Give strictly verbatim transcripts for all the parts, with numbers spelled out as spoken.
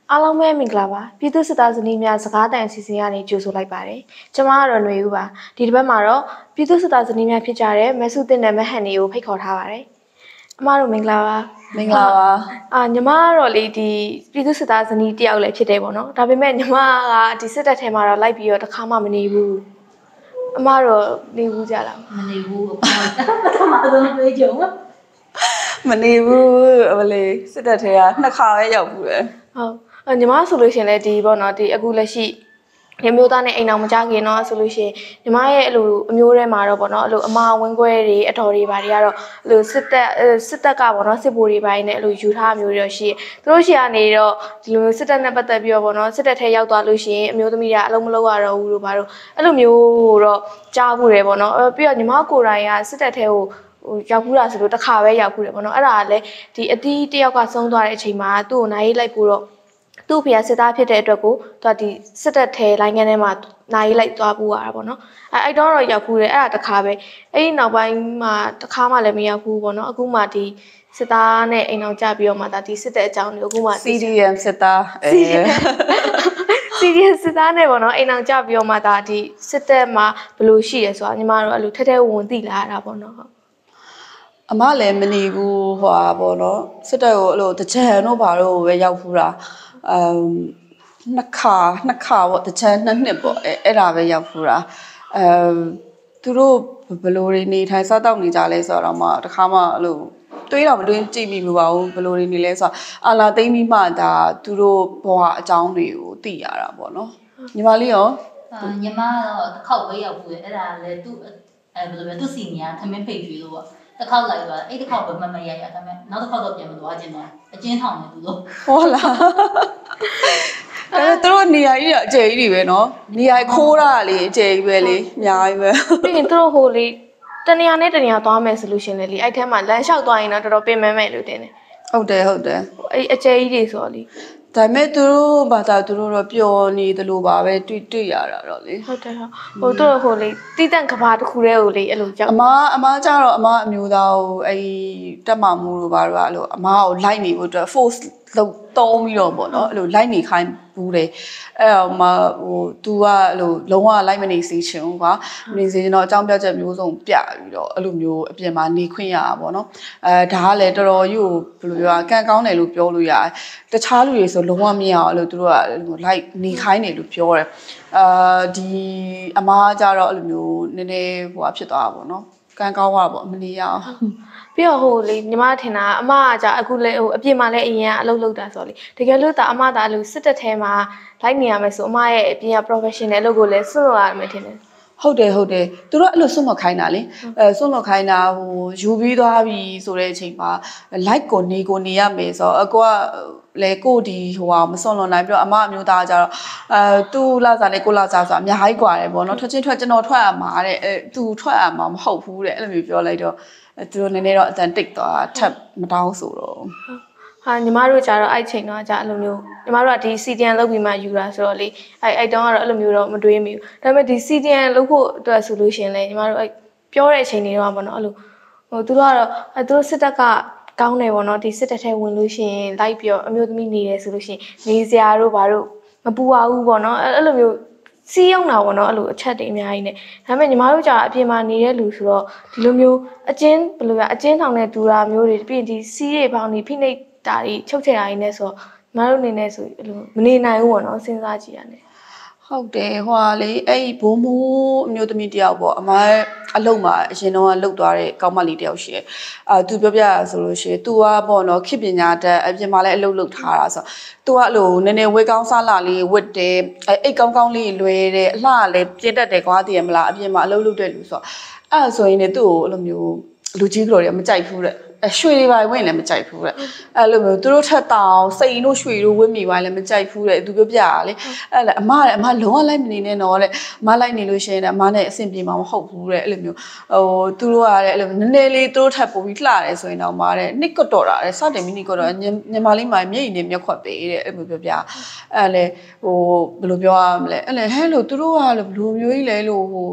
အားလုံးပဲမင်္ဂလာပါပြည်သူစစ်သားဇနီးများစကားတန်အစီအစဉ်ကနေကြိုဆိုလိုက်ပါတယ်ကျွန်မကတော့ຫນွေဦးပါဒီတစ်ပတ်မှာတော့ပြည်သူစစ်သားဇနီးများဖြစ်ကြတဲ့မဆုတင်နဲ့မဟန်တွေကိုဖိတ်ခေါ်ထားပါတယ်အမတို့မင်္ဂလာပါမင်္ဂလာပါအာညီမကတော့လေဒီပြည်သူစစ်သားဇနီးတယောက်လည်းဖြစ်တယ်ပေါ့နော်ဒါပေမဲ့ညီမကဒီစစ်တပ်ထဲမှာတော့လိုက်ပြီးတော့တစ်ခါမှမနေဘူးအမတော့နေဘူးကြလားမနေဘူးပထမဆုံးတွေ့ကြုံမနေဘူးဟိုလေစစ်တပ်ထဲကနှစ်ခါပဲရောက်ဘူးလေဟုတ်ညီမဆိုလို့ရှင်လေဒီပေါ့နော်ဒီအခုလက်ရှိရမျိုးသားနဲ့အိမ်အောင်မကြခင်တော့ဆိုလို့ရှင်ညီမရဲ့အဲ့လိုအမျိုးထဲမှာတော့ပေါ့နော်အဲ့လိုအမဝင်းခွဲတွေအတော်တွေဘာတွေကတော့အဲ့လိုစစ်တပ်စစ်တပ်ကပေါ့နော်စစ်ဗိုလ်တွေပိုင်းနဲ့အဲ့လိုယူထားမျိုးတွေတော့ရှိသူတို့ရှိကနေတော့ဒီလိုမျိုးစစ်တပ်နဲ့ပတ်သက်ပြီးတော့ပေါ့နော်စစ်တပ်ထဲရောက်သွားလို့ရှင်အမျိုးသမီးတွေကအလုံးမလုံးရတော့ဘူးလို့ဘာလို့အဲ့လိုမျိုးတော့ကြားမှုတယ်ပေါ့နော်ပြီးတော့ညီမကိုယ်တိုင်ကစစ်တပ်ထဲကိုဟိုရောက်ဘူးလားဆိုလို့တစ်ခါပဲရောက်ဘူးတယ်ပေါ့နော်အဲ့ဒါကလည်းဒီအတီးတယောက်ကဆုံးသွားတဲ့အချိန်မှာသူ့ကိုနိုင်ရေးလိုက်ဖို့တော့သူ့ဖေကစစ်သားဖြစ်တဲ့အတွက်ကိုသူကဒီစစ်တပ်ထဲလိုင်းငန်းထဲမှာနိုင်ရေးလိုက်သွားပူရတာပေါ့နော်အဲအဲ့တော့တော့ရောက်ဘူးတယ်အဲ့ဒါတစ်ခါပဲအဲ့ဒီနောက်ပိုင်းမှာတစ်ခါမှလည်းမရောက်ဘူးပေါ့နော်အခုမှဒီစစ်သားနဲ့အိမ်အောင်ကြပြီးတော့မှဒါဒီစစ်တဲ့အကြောင်းတွေကိုအခုမှစီ ဒီ အမ် စစ်သားအဲစီ ဒီ အမ် စစ်သားနဲ့ပေါ့နော်အိမ်အောင်ကြပြီးတော့မှဒါဒီစစ်တပ်မှာဘယ်လိုရှိရဲဆိုတာညီမတို့အဲ့လိုထဲထဲဝင်သိလာတာပေါ့နော်ဟုတ်အမလည်းမနေဘူးဟွာပေါ့နော်စစ်တပ်ကိုအဲ့လိုတကြံတို့ဘာလို့ပဲရောက်ဖူးတာအမ်နှစ်ခါနှစ်ခါပေါ့တကြံနှစ်နှစ်ပေါ့အဲအဲ့ဒါပဲရောက်ဖူးတာအမ်သူတို့ဘယ်လိုတွေနေထိုင်စားတောက်နေကြလဲဆိုတော့မှတခါမှအဲ့လိုတွေးတော့မတွေးကြည့်မိမပါဘူးဘယ်လိုတွေနေလဲဆိုတော့အာလာသိမ့်ပြီးမှဒါသူတို့ဘဝအကြောင်းတွေကိုသိရတာပေါ့နော်ညီမလေးရောညီမကတော့တစ်ခေါက်ပဲရောက်ဘူးလေအဲ့ဒါလည်းသူ့အဲဘယ်လိုလဲသူ့စီနီယာထမင်းဖိတ်ကျွေးလို့ပေါ့တစ်ခေါက်လိုက်သွားအဲ့တစ်ခေါက်ပဲမမရရဒါပေမဲ့နောက်တစ်ခေါက်တော့ပြန်မသွားခြင်းတော့အကျဉ်းထောင်နေသူတို့ဟုတ်လားအဲသူတို့နေရာကြီးအကျယ်ကြီးတွေပဲနော်နေရာခိုးတာလေအကျယ်ကြီးပဲလေအများကြီးပဲပြီးရင်သူတို့ဟိုလေတနေရာနဲ့တနေရာသွားမယ်ဆိုလို့ရှင်လေလေအဲ့ထဲမှာလမ်းလျှောက်သွားရင်တော့တော်တော်ပင်မမဲ့လို့တင်တယ်ဟုတ်တယ်ဟုတ်တယ်အဲ့အကျယ်ကြီးတွေဆိုတော့လေဒါပေမဲ့သူတို့ဘာသာသူတို့တော့ပျော်နေတယ်လို့ပါပဲတွေ့တွေ့ရတာတော့လေဟုတ်တယ်ဟုတ်ဟိုတို့ဟိုလေတိတန့်ကဘာတစ်ခုတည်းကိုလေအဲ့လိုကြောက်အမအမကြတော့အမအမျိုးသားကိုအဲ့တက်မှမှုတို့ဘာတို့ကအဲ့လိုအမကိုလိုက်နေဖို့အတွက် force လောက်တုံးပြီးတော့ပေါ့နော်အဲ့လိုလိုက်နေခိုင်းဘူးတယ်အဲ့တော့မှဟို तू ကအဲ့လိုလုံးဝလိုက်မနေစေချင်ဘူးကွာနေစေချင်တော့အကြောင်းပြချက်မျိုးစုံပြပြီးတော့အဲ့လိုမျိုးအပြင်မှာနေခွင့်ရတာပေါ့နော်အဲဒါကလည်းတော်တော်ကြီးကိုဘယ်လိုပြောကံကောင်းတယ်လို့ပြောလို့ရတယ်တခြားလူတွေဆိုလုံးဝမရအောင်အဲ့လိုသူတို့ကလိုက်နေခိုင်းတယ်လို့ပြောတယ်အာဒီအမားကြတော့အဲ့လိုမျိုးနည်းနည်းဟိုဖြစ်သွားတာပေါ့နော်ကံကောင်းသွားတာပေါ့မနေရအောင်ပြီးတော့ဟိုလေညီမထင်တာအမကကြာအခုလေဟိုအပြင်မှာလည်းအရင်ကအလုပ်လုပ်တာဆိုလေတကယ်လို့တာအမသာလို့စစ်တပ်ထဲမှာလိုက်နေရမယ်ဆိုအမရဲ့အပြင်က professional အလုပ်ကိုလည်းစွန့်လို့ရမယ်ထင်တယ်ဟုတ်တယ်ဟုတ်တယ်သူတို့အဲ့လိုစွန့်လွတ်ခိုင်းတာလေအဲစွန့်လွတ်ခိုင်းတာဟိုယူပြီးသွားပြီဆိုတဲ့အချိန်မှာ like ကိုနေကိုနေရမယ်ဆိုတော့အကောကလေကိုဒီဟိုဟာမစွန့်လွတ်နိုင်ပြီးတော့အမအမျိုးသားကြတော့အဲသူ့လာစားနဲ့ကိုလာစားဆိုအများကြီးกว่าတယ်ပေါ့နော်ထွက်ချင်းထွက်ကျွန်တော်ထွက်ရမှာတဲ့အဲသူထွက်ရမှာမဟုတ်ဘူးတဲ့အဲ့လိုမျိုးပြောလိုက်တော့သူတို့နည်းနည်းတော့အတန်တိတ်သွားထပ်မတောင်းဆိုတော့ဟာညီမတို့ကြတော့အဲ့ချိန်တော့ကြာအဲ့လိုမျိုးညီမတို့ကဒီ စီ ဒီ အမ် လုပ်ပြီးမှယူတာဆိုတော့လေအဲ့အဲ့တုန်းကတော့အဲ့လိုမျိုးတော့မတွေးမိဘူးဒါပေမဲ့ဒီ စီ ဒီ အမ် လုပ်ဖို့အတွက်ဆိုလို့ရှင်လေညီမတို့အဲ့ပြောတဲ့အချိန်တွေတော့ပေါ့နော်အဲ့လိုဟိုသူတို့ကတော့အဲ့သူတို့စစ်တပ်ကကောင်းတယ်ပေါ့နော်ဒီစစ်တပ်ထဲဝင်လို့ရှင်လိုက်ပြီးတော့အမျိုးသမီးနေတယ်ဆိုလို့ရှင်နေစရာတို့ဘာတို့မပူပါဘူးပေါ့နော်အဲ့လိုမျိုးစီးရုံတာပေါ့နော်အဲ့လိုအချက်တွေအများကြီးနဲ့ဒါပေမဲ့ညီမတို့ကြာအပြင်မှာနေတဲ့လူဆိုတော့ဒီလိုမျိုးအကျဉ်းဘယ်လိုလဲအကျဉ်းထောင်နဲ့ဒူတာမျိုးတွေပြီးရင်ဒီစီးရိပ်ပေါင်းဒီဖိနှိပ်တာတွေချုပ်ချယ်တာတွေနဲ့ဆိုတော့ညီမတို့အနေနဲ့ဆိုအဲ့လိုမနေနိုင်ဘူးပေါ့နော်စဉ်းစားကြည့်ရတယ်ဟုတ်တယ်ဟွာလေအဲ့ဘိုးမိုးအမျိုးသမီးတယောက်ပေါ့အမအလုံးမှာအရင်တော့လှုပ်သွားတဲ့ကောင်းမလေးတယောက်ရှိတယ်အာသူပြောပြရဆိုလို့ရှိရင် तू ကပေါ့နော်ခေပညာတတ်အပြင်မှာလည်းအလုပ်လုပ်ထားတာဆို तू ကအဲ့လိုနည်းနည်းဝေးကောင်းစားလာလေးဝတ်တယ်အိတ်ကောင်းကောင်းလေးလွယ်တယ်အလှလည်းပြင်းတတ်တယ်ကွာတည်ရမလားအပြင်မှာအလုပ်လုပ်တဲ့လူဆိုအဲ့ဆိုရင်လည်းသူ့ကိုအဲ့လိုမျိုးလူကြီးကလေးတွေမကြိုက်ဘူးတဲ့ရွှေတွေပါဝင်လည်းမကြိုက်ဘူးတဲ့အဲ့လိုမျိုးသူတို့ထက်တောင်စိတ်တို့ရွှေတို့ဝင်းမိပါလည်းမကြိုက်ဘူးတဲ့သူပြောပြရလေအဲ့လေအမလည်းအမလုံးဝလိုက်မနေနဲ့တော့တဲ့အမလိုက်နေလို့ရှိရင်အမနဲ့အဆင်ပြေမှာမဟုတ်ဘူးတဲ့အဲ့လိုမျိုးဟိုသူတို့ကတဲ့အဲ့လိုနည်းနည်းလေးသူတို့ထက်ပိုပြီးလှတယ်ဆိုရင်တော့မတဲ့နှစ်ကတော့တာတဲ့စတင်မိနိကတော့ညမလေးမိုင်မျက်ရည်နဲ့မျက်ခွက်ပေးတဲ့အဲ့လိုပြောပြအဲ့လေဟိုဘယ်လိုပြောရမလဲအဲ့လေဟဲ့လို့သူတို့ကဘယ်လိုမျိုးကြီးလဲလို့ဟိုဘာ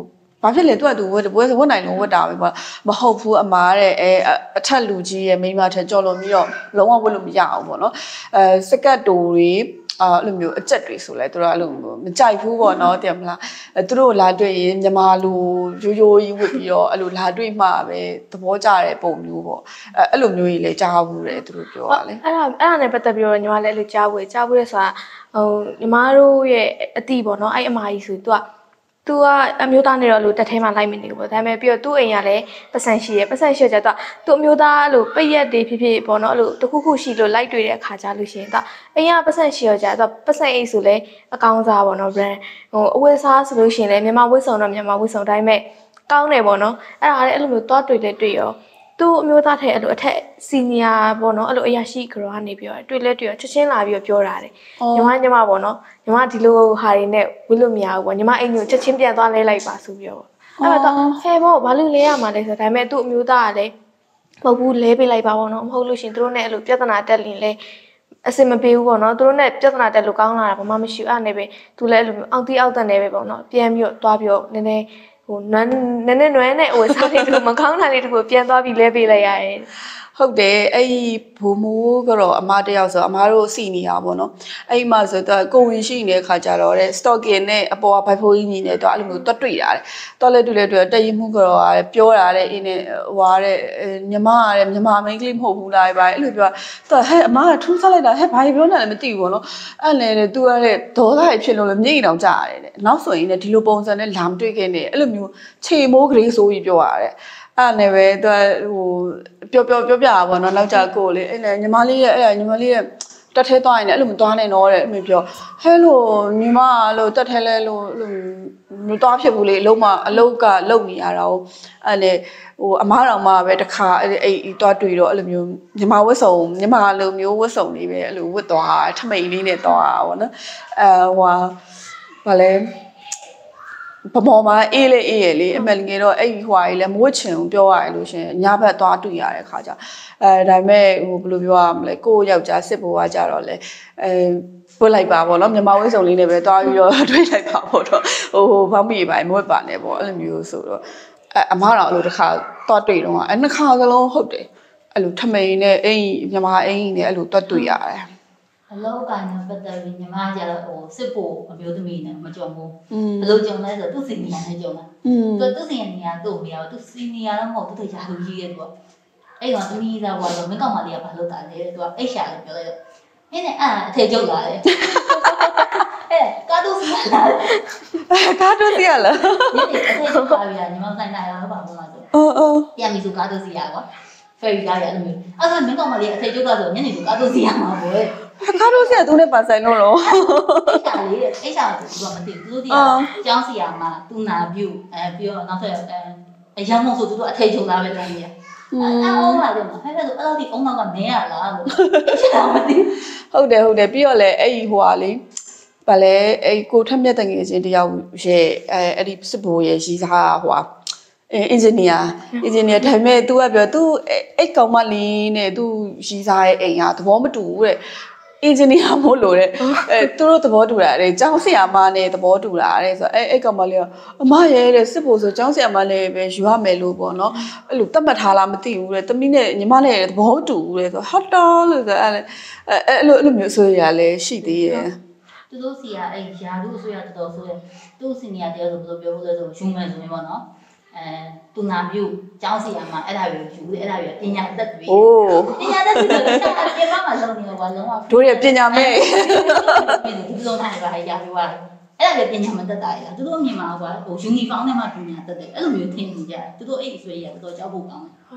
ဘာဖြစ်လဲသူကသူဝတ်ဝတ်ဝတ်နိုင်လုံးဝတ်တာပဲပေါ့မဟုတ်ဘူးအမားတဲ့အဲအထက်လူကြီးရဲ့မိန်းမထက်ကြော်လွန်ပြီးတော့လုံးဝဝတ်လို့မရအောင်ပေါ့နော်အဲစကတ်တိုတွေအာအဲ့လိုမျိုးအကျက်တွေဆိုလဲသူတို့အဲ့လိုမျိုးမကြိုက်ဘူးပေါ့နော်တင်မလားအဲသူတို့လာတွေ့ရင်မြမာလူရိုးရိုးကြီးဝတ်ပြီးတော့အဲ့လိုလာတွေ့မှပဲသဘောကျတဲ့ပုံမျိုးပေါ့အဲအဲ့လိုမျိုးကြီးလည်းကြားဘူးတယ်သူတို့ပြောရလေအဲ့ဒါအဲ့ဒါနဲ့ပတ်သက်ပြီးတော့ညီမလည်းအဲ့လိုကြားဘူးကြားဘူးလဲဆိုတာဟိုညီမတို့ရဲ့အတိပေါ့နော်အဲ့အမကြီးဆိုသူကသူကအမျိုးသားနဲ့တော့လို့တက်ထဲမှာလိုက်မနေဘူးပေါ့ဒါပေမဲ့ပြီးတော့သူ့အိမ်ကလည်းပတ်စံရှိရပတ်စံရှိကြတော့သူ့အမျိုးသားအဲ့လိုပိတ်ရက်တွေဖြစ်ဖြစ်ပေါ့နော်အဲ့လိုတခုခုရှိလို့လိုက်တွေ့တဲ့အခါကြလို့ရှိရင်တော့အိမ်ကပတ်စံရှိရကြတော့ပတ်စံအိတ်ဆိုလဲအကောင်းစားပေါ့နော် brand ဟိုအဝတ်စားဆိုလို့ရှိရင်လည်းမြန်မာဝတ်စုံတော့မြန်မာဝတ်စုံတိုင်းမဲ့ကောင်းတယ်ပေါ့နော်အဲ့ဒါလည်းအဲ့လိုမျိုးသွားတွေ့တဲ့တွေ့ရောသူ့အမျိုးသားထဲအဲ့လိုအထက်စီနီယာပေါ့နော်အဲ့လိုအရာရှိကြောကနေပြောတယ်တွေ့လဲတွေ့ရချက်ချင်းလာပြီးတော့ပြောတာတယ်ညီမညီမပေါ့နော်ညီမဒီလိုဟာတွေနဲ့ဝလို့မရဘူးပေါ့ညီမအိမ်ကိုချက်ချင်းပြန်သွားလဲလိုက်ပါဆိုပြီးတော့အဲ့တော့ဟဲပေါ့ဘာလို့လဲရမှာလဲဆိုတော့ဒါပေမဲ့သူ့အမျိုးသားကလည်းမဟုတ်ဘူးလဲပေးလိုက်ပါပေါ့နော်မဟုတ်လို့ရှင်သူတို့နဲ့အဲ့လိုပြဿနာတက်လင်လဲအစင်မပေးဘူးပေါ့နော်သူတို့နဲ့ပြဿနာတက်လို့ကောင်းလာတာဘာမှမရှိဘူးအဲ့နဲ့ပဲသူလည်းအဲ့လိုအောက်တီးအောက်တန်နေပဲပေါ့နော်ပြန်ပြီးတော့သွားပြီးတော့နည်းနည်းဟိုနန်းနည်းနည်းနွမ်းနဲ့ဟိုစားလေးတို့မကောင်းတာလေးတို့ပြန်သွားပြီးလဲပေးလိုက်ရတယ်ဟုတ်တယ်အဲ့ဘိုးမိုးကတော့အမတယောက်ဆိုအမတို့စီနေရပါတော့အဲ့မှာဆိုတော့ကိုဝင်ရှိနေတဲ့ခါကြတော့တဲ့ stocking နဲ့အပေါ်ကဘိုက်ဖိုးကြီးညီနေတော့အဲ့လိုမျိုးတွတ်တွေ့ရတယ်တော့လဲတွေ့လဲတွေ့တည်မှုကတော့ပြောတာတဲ့အင်းနဲ့ဟွာတဲ့မြမကတဲ့မြမမိန်းကလေးမဟုတ်ဘူးလားဗျာအဲ့လိုပြောတော့ဟဲ့အမကထူးဆလိုက်တာဟဲ့ဘာပြောနေလဲမသိဘူးပေါ့နော်အဲ့နဲ့တဲ့ तू ကတဲ့ဒေါသရဖြစ်လို့လည်းမျက်ရည်တောင်ကျရတယ်တဲ့နောက်ဆိုရင်လည်းဒီလိုပုံစံနဲ့လာမတွေ့ခဲ့နဲ့အဲ့လိုမျိုးခြေမိုးကလေးဆိုပြီးပြောရတယ်အဲ့နဲ့ပဲသူဟိုပြောပြောပြောပြတာပေါ့နော်နောက်ကြကိုလေအဲ့နဲ့ညီမလေးရဲ့အဲ့ညီမလေးရဲ့တက်ထဲသွားရင်လည်းအဲ့လိုမသွားနိုင်တော့တဲ့အမေပြောဟဲလို့ညီမလို့တက်ထဲလဲလို့မသွားဖြစ်ဘူးလေအလုံးမအလုတ်ကလုံနေရတာကိုအဲ့နဲ့ဟိုအမားတော်မှပဲတခါအဲ့အဲ့သွားတွေ့တော့အဲ့လိုမျိုးညီမဝတ်စုံညီမလိုမျိုးဝတ်စုံလေးပဲအဲ့လိုဝတ်သွားထမိန်လေးနဲ့သွားတာပေါ့နော်အဲဟိုဟာလဲပမော်မှာအေးလေအေးရလေအမှန်ငယ်တော့အဲ့ဟွာကြီးလဲမဝတ်ချင်ဘူးပြောရတယ်လို့ရှင်ညဘက်သွားတွေ့ရတဲ့ခါကျအဲဒါပေမဲ့ဟိုဘယ်လိုပြောရမလဲကိုယ့်ယောက်ျားစစ်ဘိုးကကြတော့လေအဲပွတ်လိုက်ပါပေါ့နော်မြန်မာဝိစုံလေးနဲ့ပဲသွားပြီးတော့တွေ့လိုက်ပါပေါ့တော့ဟိုဟိုဘောင်းမီပိုင်းမဝတ်ပါနဲ့ပေါ့အဲ့လိုမျိုးဆိုတော့အဲအမတော်အဲ့လိုတစ်ခါသွားတွေ့တော့အဲ့နှစ်ခါစလုံးဟုတ်တယ်အဲ့လိုထမိန်နဲ့အင်းမြန်မာအင်းနဲ့အဲ့လိုသွားတွေ့ရတယ်အလောက်ကနေပတ်သက်ပြီးညီမကျတော့ဟိုစစ်ဖို့အမျိုးသမီးနဲ့မကြုံဘူးဘယ်လိုကြုံလဲဆိုတော့သူ့စီနီယာနဲ့ကြုံတာသူသူ့စီနီယာသူ့မရဘူးသူစီနီယာတော့မဟုတ်သူတို့ရာလူကြီးရဲ့သူကအဲ့တော့သမီးသားကတော့မင်းကောင်မလေးကဘာလုပ်တာလဲသူကအိတ်ရှာလို့ပြောလိုက်တော့အင်းနဲ့အာအထေကျုပ်လာတယ်အဲကာတိုစီလာကာတိုစီလာဒီအထေကျုပ်ပါဗျာညီမဆိုင်တာရောဘာမှမလုပ်ဘူးအော်အော်ပြန်ပြီးဆိုကာတိုစီရကွာဖယ်ရီလာရအဲ့လိုမျိုးအဲ့ဒါမင်းကောင်မလေးအထေကျုပ်ကဆိုညနေဆိုကာတိုစီရမှာပေါ့ကားလို့ဆရာသူနဲ့ပါဆိုင်လို့တော့အိရှာလေးအိရှာကသူကမသိဘူးသူတို့ကအကျောင်းဆရာမှာသူနာပြုအဲပြီးတော့နောက်ထပ်အဲအရမောင်ဆိုသူတို့အထေချုံသားပဲတိုင်းရအဲအော်လာတယ်မှာဟဲ့ဆိုအဲ့လိုဒီအုံနောက်ကမင်းရလားလို့အိရှာမသိဟုတ်တယ်ဟုတ်တယ်ပြီးတော့လေအဲ့ဟိုဟာလေဗာလဲအဲ့ကိုထက်မြက်တငယ်ချင်းတယောက်ရဲ့အဲအဲ့ဒီစစ်ဘိုးရဲ့ရီးစားဟိုဟာအင်ဂျင်နီယာအင်ဂျင်နီယာဒါပေမဲ့ तू ကပြော तू အဲ့ကောင်မလေးနဲ့ तू ရီးစားရဲ့အိမ်ကသဘောမတူဘူးတဲ့အင်ဂျင်နီယာမို့လို့တဲ့အဲသူတို့သဘောတူတာတဲ့ကျောင်းဆရာမနဲ့သဘောတူတာတဲ့ဆိုအဲအဲ့ကောင်မလေးကအမရဲ့တဲ့စစ်ဖို့ဆိုကျောင်းဆရာမလည်းပဲယူရမယ်လို့ပေါ့နော်အဲ့လိုတတ်မှတ်ထားလားမသိဘူးတဲ့တမီးနဲ့ညီမနဲ့သဘောတူဘူးတဲ့ဆိုဟတ်တော်လို့ဆိုအဲ့အဲ့လိုအဲ့လိုမျိုးဆိုရလဲရှိသေးရဲ့သူတို့စီကအဲ့ယာလူဆိုရတော်ဆိုရသူ့စီနီယာတယောက်ဆိုဘယ်လိုပြောလို့လဲဆိုယူမယ်ဆိုရင်ပေါ့နော်အဲသူနာပြုကျောင်းစီရမှာအဲ့ဒါကိုယူတယ်အဲ့ဒါကိုပညာသက်တွေအိုးပညာသက်တွေဆိုတော့အပြင်မှာလုံးနေတော့လုံးဝတို့ရပညာမဲ့ဒီလိုနိုင်ပါရရပြောရတယ်အဲ့ဒါလည်းပညာမသက်တာရသူတို့အမြင်မှာကွာဟိုယူနီဖောင်းနဲ့မှပညာသက်တယ်အဲ့လိုမျိုးထင်နေကြတယ်သူတို့အဲ့အဆွေးရတော်တော်ကြောက်ဖို့ကောင်းတယ်ဩ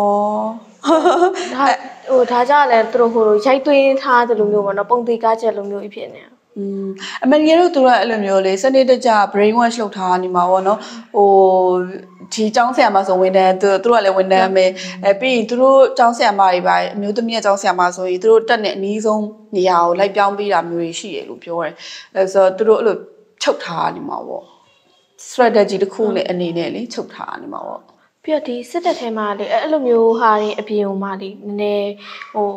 ဒါဟိုဒါကြလည်းသူတို့ဟိုရိုက်သွင်းထားတယ်လို့မျိုးပေါ့နော်ပုံသေးကားချက်လိုမျိုးဖြစ်နေอืมအမေကြီးတို့သူတို့အဲ့လိုမျိုးလေစနစ်တကျ brain wash လုပ်ထားနေမှာပေါ့နော်ဟိုဒီကျောင်းဆရာမဆိုဝန်ထမ်းသူတို့ကလည်းဝန်ထမ်းပဲအဲပြီးရင်သူတို့ကျောင်းဆရာမတွေပါအမျိုးသမီးရဲ့ကျောင်းဆရာမဆိုရင်သူတို့တက်တဲ့အနည်းဆုံးနေရာကိုလိုက်ပြောင်းပေးတာမျိုးတွေရှိရလို့ပြောတယ်အဲဆိုတော့သူတို့အဲ့လိုချုပ်ထားနေမှာပေါ့ strategy တစ်ခုနဲ့အနေနဲ့လေချုပ်ထားနေမှာပေါ့ပြီးတော့ဒီစစ်တပ်ထဲမှာလေအဲ့လိုမျိုးဟာတွေအပြင်မှာလေနည်းနည်းဟို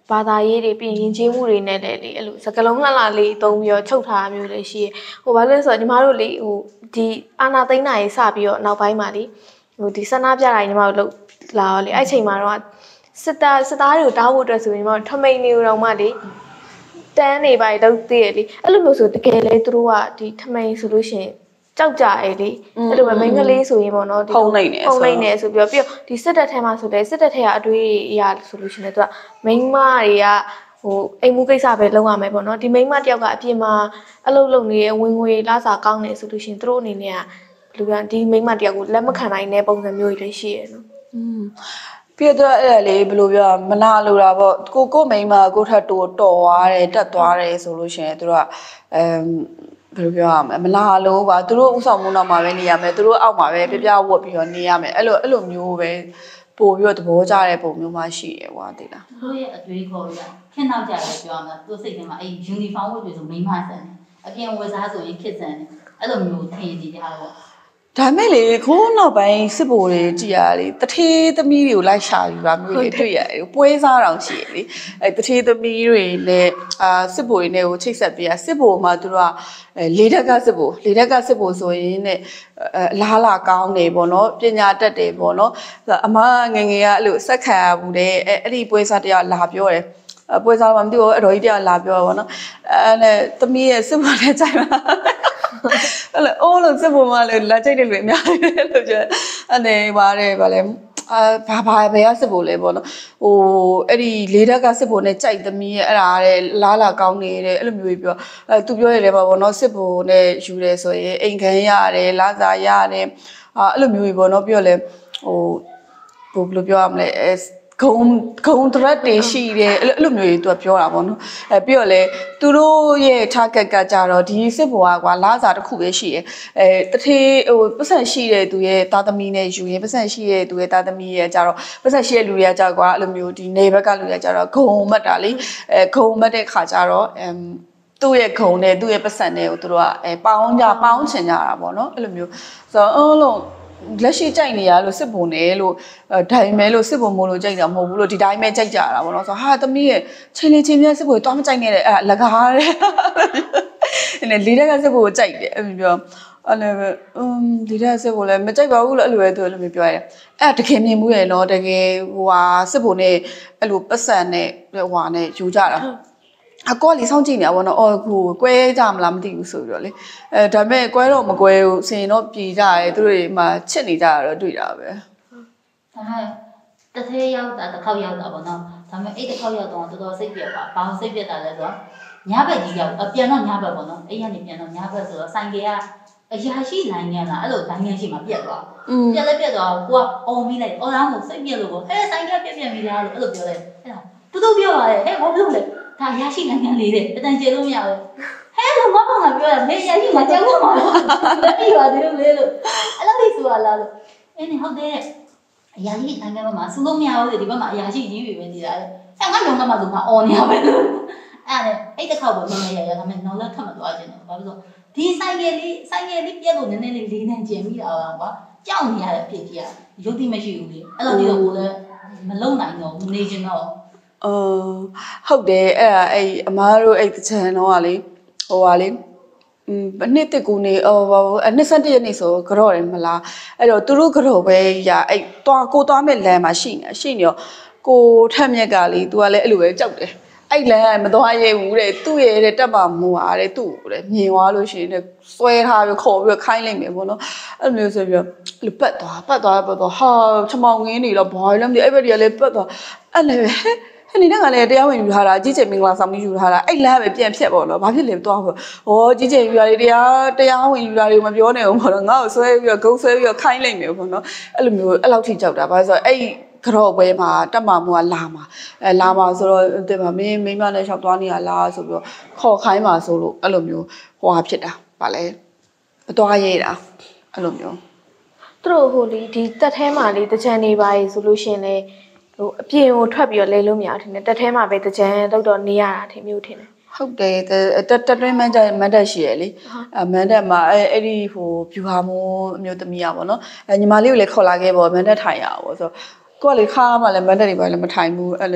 ဘာသာရေးတွေပြင်ရင်ချင်းမှုတွေနဲ့လည်းလေအဲ့လိုစကလုံးလှလှလေးသုံးပြီးတော့ချုပ်ထားမျိုးလည်းရှိဟိုဘာလို့လဲဆိုတော့ညီမတို့လေဟိုဒီအာနာသိန်းနာရေးစပြီးတော့နောက်ပိုင်းမှာလေဟိုဒီဆန္ဒပြတာညီမတို့လောက်လာတော့လေအဲ့ချိန်မှာတော့စစ်သားစစ်သားတွေကိုတားဖို့အတွက်ဆိုရင်တော့ထမိန်နေတော့မှလေတန်းနေပါတော့တည်ရလေအဲ့လိုမျိုးဆိုတကယ်လေသူတို့ကဒီထမိန်ဆိုလို့ရှိရင်ကြောက်ကြရဲလေအဲ့လိုပဲမိန်းကလေးဆိုရင်ပေါ့နော်ဒီဖုံနေနေဖုံနေနေဆိုပြီးတော့ပြီးတော့ဒီစစ်တပ်ထဲမှာဆိုလေစစ်တပ်ထဲကအတွေးအရာဆိုလို့ရှိရင်သူကမိန်းမတွေကဟိုအိမ်မှုကိစ္စပဲလုပ်ရမယ်ပေါ့နော်ဒီမိန်းမတယောက်ကအပြင်မှာအလုပ်လုပ်နေတဲ့ဝင်ငွေလာစာကောင်းနေဆိုလို့ရှိရင်သူတို့အနေနဲ့ကလူကဒီမိန်းမတယောက်ကိုလက်မခံနိုင်တဲ့ပုံစံမျိုးတွေလည်းရှိရနော်อืมပြီးတော့အဲ့ဒါလေးဘယ်လိုပြောမနာလိုတာပေါ့ကိုကိုမိန်းမကိုထပ်တိုးတော်သွားတယ်တက်သွားတယ်ဆိုလို့ရှိရင်သူတို့ကအမ်ဘယ်လိုပြောရမလဲမလာလို့ပါသူတို့ဥဆောင်မှုနောက်မှာပဲနေရမယ်သူတို့အောက်မှာပဲပြပြဝတ်ပြီးတော့နေရမယ်အဲ့လိုအဲ့လိုမျိုးပဲပို့ပြီးတော့သဘောကျတဲ့ပုံမျိုးမှရှိရကွာသိလားသူတို့ရဲ့အတွေးခေါ်ရခင်နောက်ကြတယ်ပြောရမှာသူစိတ်ထဲမှာအဲ့ uniform ဝတ်ပြီးဆိုမိန်းမဆန်တယ်အပြင်ဝတ်စားဆိုရင်ခစ်ဆန်တယ်အဲ့လိုမျိုးထင်ကြည့်ကြတာပေါ့ဒါမဲ့လေခိုးနောက်ပိုင်းစစ်ဘိုတွေကြည်ရလေတထေးသမီးတွေကိုလိုက်ရှာပြီးပါမျိုးတွေတွေ့ရတယ်ပွဲစားတောင်ရှိရလေအဲတထေးသမီးတွေနဲ့အာစစ်ဘိုတွေနဲ့ကိုချိတ်ဆက်ပေးရစစ်ဘိုမှာသူတို့ကအဲလေးတက်ကစစ်ဘိုလေးတက်ကစစ်ဘိုဆိုရင်နဲ့အလားလာကောင်းနေပေါ့နော်ပညာတတ်တယ်ပေါ့နော်အမငငယ်ကအဲ့လိုစက်ခံရဘူးတဲ့အဲအဲ့ဒီပွဲစားတရားလာပြောတယ်ပွဲစားမှမသိဘူးအတော်ကြီးတရားလာပြောပါတော့အဲ့နဲ့သမီးရဲ့စစ်ဘိုနဲ့ကြိုက်ပါအဲ့လိုအိုးလို့စစ်ဖို့မလို့လာကြိတ်တယ်လို့အများကြီးလို့ပြောအနေပါတယ်ဗာလဲအာဘာဘာဘယ်ကစစ်ဖို့လဲပေါ့နော်ဟိုအဲ့ဒီလေးဓာတ်ကစစ်ဖို့နဲ့ကြိုက်သမီးရဲ့အဲ့ဒါတဲ့လားလာကောင်းနေတဲ့အဲ့လိုမျိုးပြောအဲသူပြောရတယ်ပါပေါ့နော်စစ်ဖို့နဲ့ယူတယ်ဆိုရင်အိမ်ခမ်းရတယ်လာစာရတယ်အာအဲ့လိုမျိုးပေါ့နော်ပြောလဲဟိုဘယ်လိုပြောရမလဲဂုံဂုံတရက်တွေရှိတယ်အဲ့လိုမျိုးတွေသူကပြောတာပေါ့နော်အဲပြီးတော့လေသူတို့ရဲ့ target ကကြတော့ဒီစစ်ဘွားကွာလာစာတစ်ခုပဲရှိတယ်အဲတထေးဟိုပတ်စံရှိတဲ့သူရဲ့သားသမီးနဲ့ယူရင်ပတ်စံရှိတဲ့သူရဲ့သားသမီးရဲ့ကြတော့ပတ်စံရှိတဲ့လူတွေကကြကွာအဲ့လိုမျိုးဒီနေဘက်ကလူတွေကကြတော့ဂုံမတ်တာလေအဲဂုံမတ်တဲ့ခါကြတော့အမ်သူ့ရဲ့ဂုံနဲ့သူ့ရဲ့ပတ်စံနဲ့ကိုသူတို့ကအဲပေါင်းကြပေါင်းချင်ကြတာပေါ့နော်အဲ့လိုမျိုးဆိုတော့အလုံးလက်ရှိကြိုက်နေရလို့စစ်ပုံနဲ့လို့ဒိုင်မဲလို့စစ်ပုံမို့လို့ကြိုက်တာမဟုတ်ဘူးလို့ဒီတိုင်းပဲကြိုက်ကြတာပေါ့နော်ဆိုတော့ဟာသမီးရဲ့ချင်းလေးချင်းမြတ်စစ်ပုံတောင်းမကြိုက်နေတဲ့အဲလကားတဲ့အဲ့လေးတက်ကစစ်ပုံကိုကြိုက်တယ်အဲ့လိုပြောအဲ့လိုပဲอืมဒီတက်စစ်ပုံလည်းမကြိုက်ပါဘူးလို့အဲ့လိုပဲသူအဲ့လိုမျိုးပြောရတယ်အဲ့တကယ်မြင်မှုရဲ့နော်တကယ်ဟိုဟာစစ်ပုံနဲ့အဲ့လိုပတ်စံနဲ့ဟိုဟာနဲ့ယူကြတာအကောလေးစောင့်ကြည့်နေတာပေါ့နော်အော်ကိုကွဲကြမလားမသိဘူးဆိုပြီးတော့လေအဲဒါပေမဲ့ကွဲတော့မကွဲဘူးစင်တော့ပြည်ကြရဲသူတွေမှချစ်နေကြတာတော့တွေ့တာပဲဒါမဲ့တစ်သေးရောက်တာတစ်ခေါက်ရောက်တာပေါ့နော်ဒါမဲ့အဲ့တစ်ခေါက်ရောက်တော့တော်တော်စိတ်ပြက်ပါဘာလို့စိတ်ပြက်တာလဲဆိုတော့ညဘက်ကြီးရောက်ပြန်တော့ညဘက်ပေါ့နော်အဲ့ရနေပြန်တော့ညဘက်ဆိုတော့ဆိုင်ကကအရာရှိလိုင်းငန်းလားအဲ့လိုလိုင်းငန်းရှိမှပြက်သွားပြက်လဲပြက်သွားကိုကអော်မိလိုက်အော်လားမို့စိတ်ပြက်လို့ပေါ့ဟဲ့ဆိုင်ကပြက်ပြက်ပြီလားလို့အဲ့လိုပြောလိုက်အဲ့ဒါတူတူပြောပါလေဟဲ့ဘာလို့လဲဒါရရှိနိုင်ငံလေးတဲ့အတန်ကျေလို့မရဘူးဟဲ့လို့မမကပြောတာမေရရှိမှာကြောက်မှာလက်ပြီးပါတယ်လို့လေလို့အဲ့လိုလေးဆိုတာလားလို့အင်းဟုတ်တယ်အရာရှိနိုင်ငံမှာစူလို့မရဘူးဒီဘက်မှာအရာရှိကြီးပြီပဲနေတာလေအဲ့ငါလုံးကမှဆိုမှအော်နေရပဲလို့အဲ့ဒါအဲ့တစ်ခေါက်ပဲမမရရဒါပေမဲ့နောက်လက်ထပ်မသွားခြင်းတော့ဘာလို့ဆိုဒီဆိုင်ကလေးဆိုင်ကလေးပြက်လို့နည်းနည်းလေးလေးနဲ့ကျင်ပြီးတာကွာကြောက်နေရတဲ့အဖြစ်ကြီးอ่ะရုပ်တိမရှိဘူးလေအဲ့လိုဒီတော့ကိုလည်းမလုံနိုင်တော့မနေခြင်းတော့အော်ဟုတ်တယ်အဲ့ဒါအဲ့အမားတို့အဲ့တချန်တော့ကလေဟိုဟာလေอืมနှစ်တစ်ကူနေအော်ဟိုနှစ်ဆယ့်တစ်ရက်နေ့ဆိုကြော့တယ်မလားအဲ့တော့သူတို့ကြော့ပဲရအဲ့တွားကိုတွားမဲ့လမ်းမှာရှိနေရှိနေရောကိုထက်မြက်ကလေ तू ကလည်းအဲ့လိုပဲကြောက်တယ်အဲ့လမ်းကမသွားရဲဘူးတဲ့သူ့ရဲ့တဲ့တက်ပါမူအားတဲ့သူ့တဲ့မြင်သွားလို့ရှိရင်တဲ့ဆွဲထားပြီးခေါ်ပြီးခိုင်းလိုက်မယ်ပေါ့နော်အဲ့လိုမျိုးဆိုပြီးအဲ့လိုပတ်သွားပတ်သွားပတ်သွားဟာချမောင်ငင်းနေတော့ဘာလဲမသိအဲ့ဘက်တွေကလည်းပတ်သွားအဲ့လည်းပဲဟဲ့နေကလည်းတရားဝင်ယူထားတာကြီးကျယ်မင်္ဂလာဆောင်ပြီးယူထားတာအဲ့လမ်းပဲပြန်ဖြတ်ပေါ့နော်ဘာဖြစ်လဲသွားပေါ့ဟောကြီးကျယ်ယူရတယ်တရားတရားဝင်ယူတာတွေမပြောနဲ့ဘူးပေါ့နော်ငါ့ကိုဆွဲပြီးတော့ဂုံဆွဲပြီးတော့ခိုင်းလိုက်မယ်ပေါ့နော်အဲ့လိုမျိုးအဲ့လောက်ထိကြောက်တာဘာလို့ဆိုတော့အဲ့ကြော့ပွဲမှာတက်မှာမို့ကလာမှာအဲလာမှာဆိုတော့တဲ့မှာမင်းမိမနဲ့ရှောက်သွားနေရလားဆိုပြီးတော့ခေါ်ခိုင်းမှာဆိုလို့အဲ့လိုမျိုးဟွာဖြစ်တာဗာလဲမသွားရဲတာအဲ့လိုမျိုးသူတို့ဟိုလေဒီတက်ထဲမှာလေတကြံနေပါရေဆိုလို့ရှင်လေဟိုအပြင်ကိုထွက်ပြီးတော့လဲလို့မရထင်တယ်တက်ထဲမှာပဲတကြံလောက်တော့နေရတာထင်မျိုးထင်တယ်ဟုတ်တယ်တက်တက်တွင်းမန်တက်မန်တက်ရှိရလေအမန်တက်မှာအဲအဲ့ဒီဟိုဖြူဟာမိုးအမျိုးသမီးอ่ะဗောနော်အဲညီမလေးကိုလည်းခေါ်လာခဲ့ပေါ့မန်တက်ထိုင်ရအောင်ဗောဆိုကိုကလေခါမှလည်းမန်တက်တွေပါလည်းမထိုင်ဘူးအဲ့လေ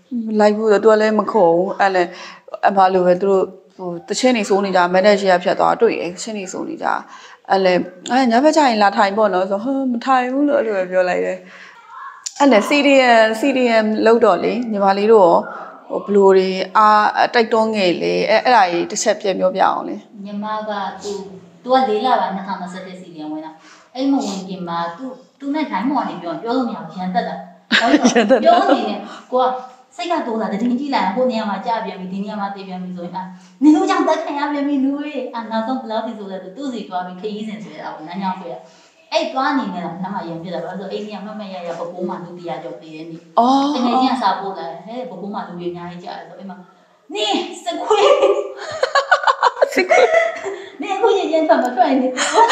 လိုက်ဘူးတော့သူကလည်းမခုံအဲ့လေအမလိုပဲသူတို့ဟိုတချင်းနေစိုးနေကြမန်နေဂျာဖြတ်သွားတွေ့ရချင်းနေစိုးနေကြအဲ့လေအဲ့ညဘက်ကျရင်လာထိုင်ပေါ့နော်ဆိုဟမ်မထိုင်ဘူးလို့အဲ့လိုပဲပြောလိုက်တယ်အဲ့လေ C D M C D M လောက်တော့လေညီမလေးတို့ရောဟိုဘလူတွေအာတိုက်တွန်းငယ်လေအဲ့အဲ့ဒါကြီးတစ်ချက်ပြန်ပြောပြအောင်လေညီမကသူသူကလေးလာပါနှစ်ခါမဆက်တဲ့ C D M ဝင်တာအဲ့မဝင်ခင်မှာသူသူနဲ့တိုင်းမော်နေပြောပြောလို့မရဘူးရန်တက်တာပြောနေတယ်ကိုကစိတ်ကတိုးတာတတင်းကြီးလာဟိုနေရာမှာကြာပြန်ပြီဒီနေရာမှာတည်ပြန်ပြီဆိုရင်အာနင်တို့ကြောင့်တက်ခံရပြန်ပြီလူတွေအာနောက်ဆုံးဘလောက်ဒီဆိုလဲသူ့စီသွားပြီးခရီးစဉ်ဆွဲတာပေါ့နန်းညောင်းဆွဲတာအဲ့သွားနေနေတာနမ်းမရံပြတာဘာလို့ဆိုအဲ့နေရာမမရရပပိုးမှလူတရားကြောက်သေးတယ်နိအော်တကယ်ကြီးစားပို့လာဟဲ့ပပိုးမှလူတွေအများကြီးကြာတယ်ဆိုအဲ့မှာနင်စခွေးစခွေးနင်အခုရင်ရင်ထွက်မထွက်နေ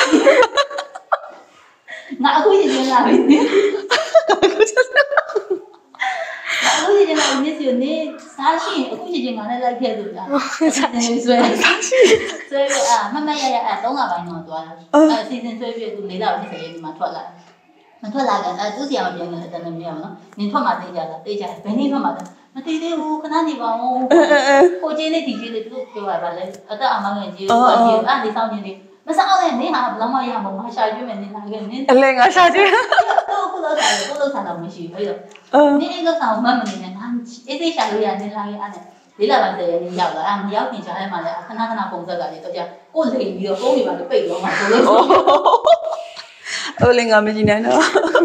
ငါအခုရင်ရင်လာပြီအခုချက်အခုချင်းကတော့နေစီနေစားရှိအခုချင်းငါနဲ့လိုက်ခဲ့လို့ကြာစားရှိဆွဲစားရှိဆွဲပြီးအာမမရရအဲသုံးလပိုင်းတော့သွားတာအဲစီစဉ်ဆွဲပြီးသူလေးလပိုင်းဆက်ရေးဒီမှာထွက်လာမထွက်လာကြအဲသူစီအောင်ပြန်တယ်တန်းနေရအောင်နော်နင်ထွက်မှသိကြလားသိကြဘယ်နည်းထွက်မှလဲမသိသေးဘူးခဏနေပါဦးကိုချင်းလေးဒီချင်းလေးသူပြောရပါလေအသက်အမောင်းငယ်ကြီးကိုကြီးအဲ့ဒီဆောင်ချင်းလေးမစားအောင်လည်းနေဟာဘလောက်မှရမှာမရှာကျွေးမယ်နေလာခဲ့နင်းအလဲငါရှာကျွေးတော့ခုလောက်စားတယ်ခုလောက်စားတော့မရှိဘူးအဲ့တော့နင်းအဲ့လောက်စားမှမနေနဲ့ငါအေးသေးရှာလို့ရနေလာခဲ့အဲ့နဲ့လေးလာပါစေရနေရောက်လာအဲ့မရောက်ခင်ကြားထဲမှာလည်းခဏခဏပုံစက်ကလည်းတော့ကြာကိုလိန်ပြီးတော့ပုံးနေပါလို့ပိတ်တော့မှဘလို့ဟိုလင်ကမကြည့်နိုင်တော့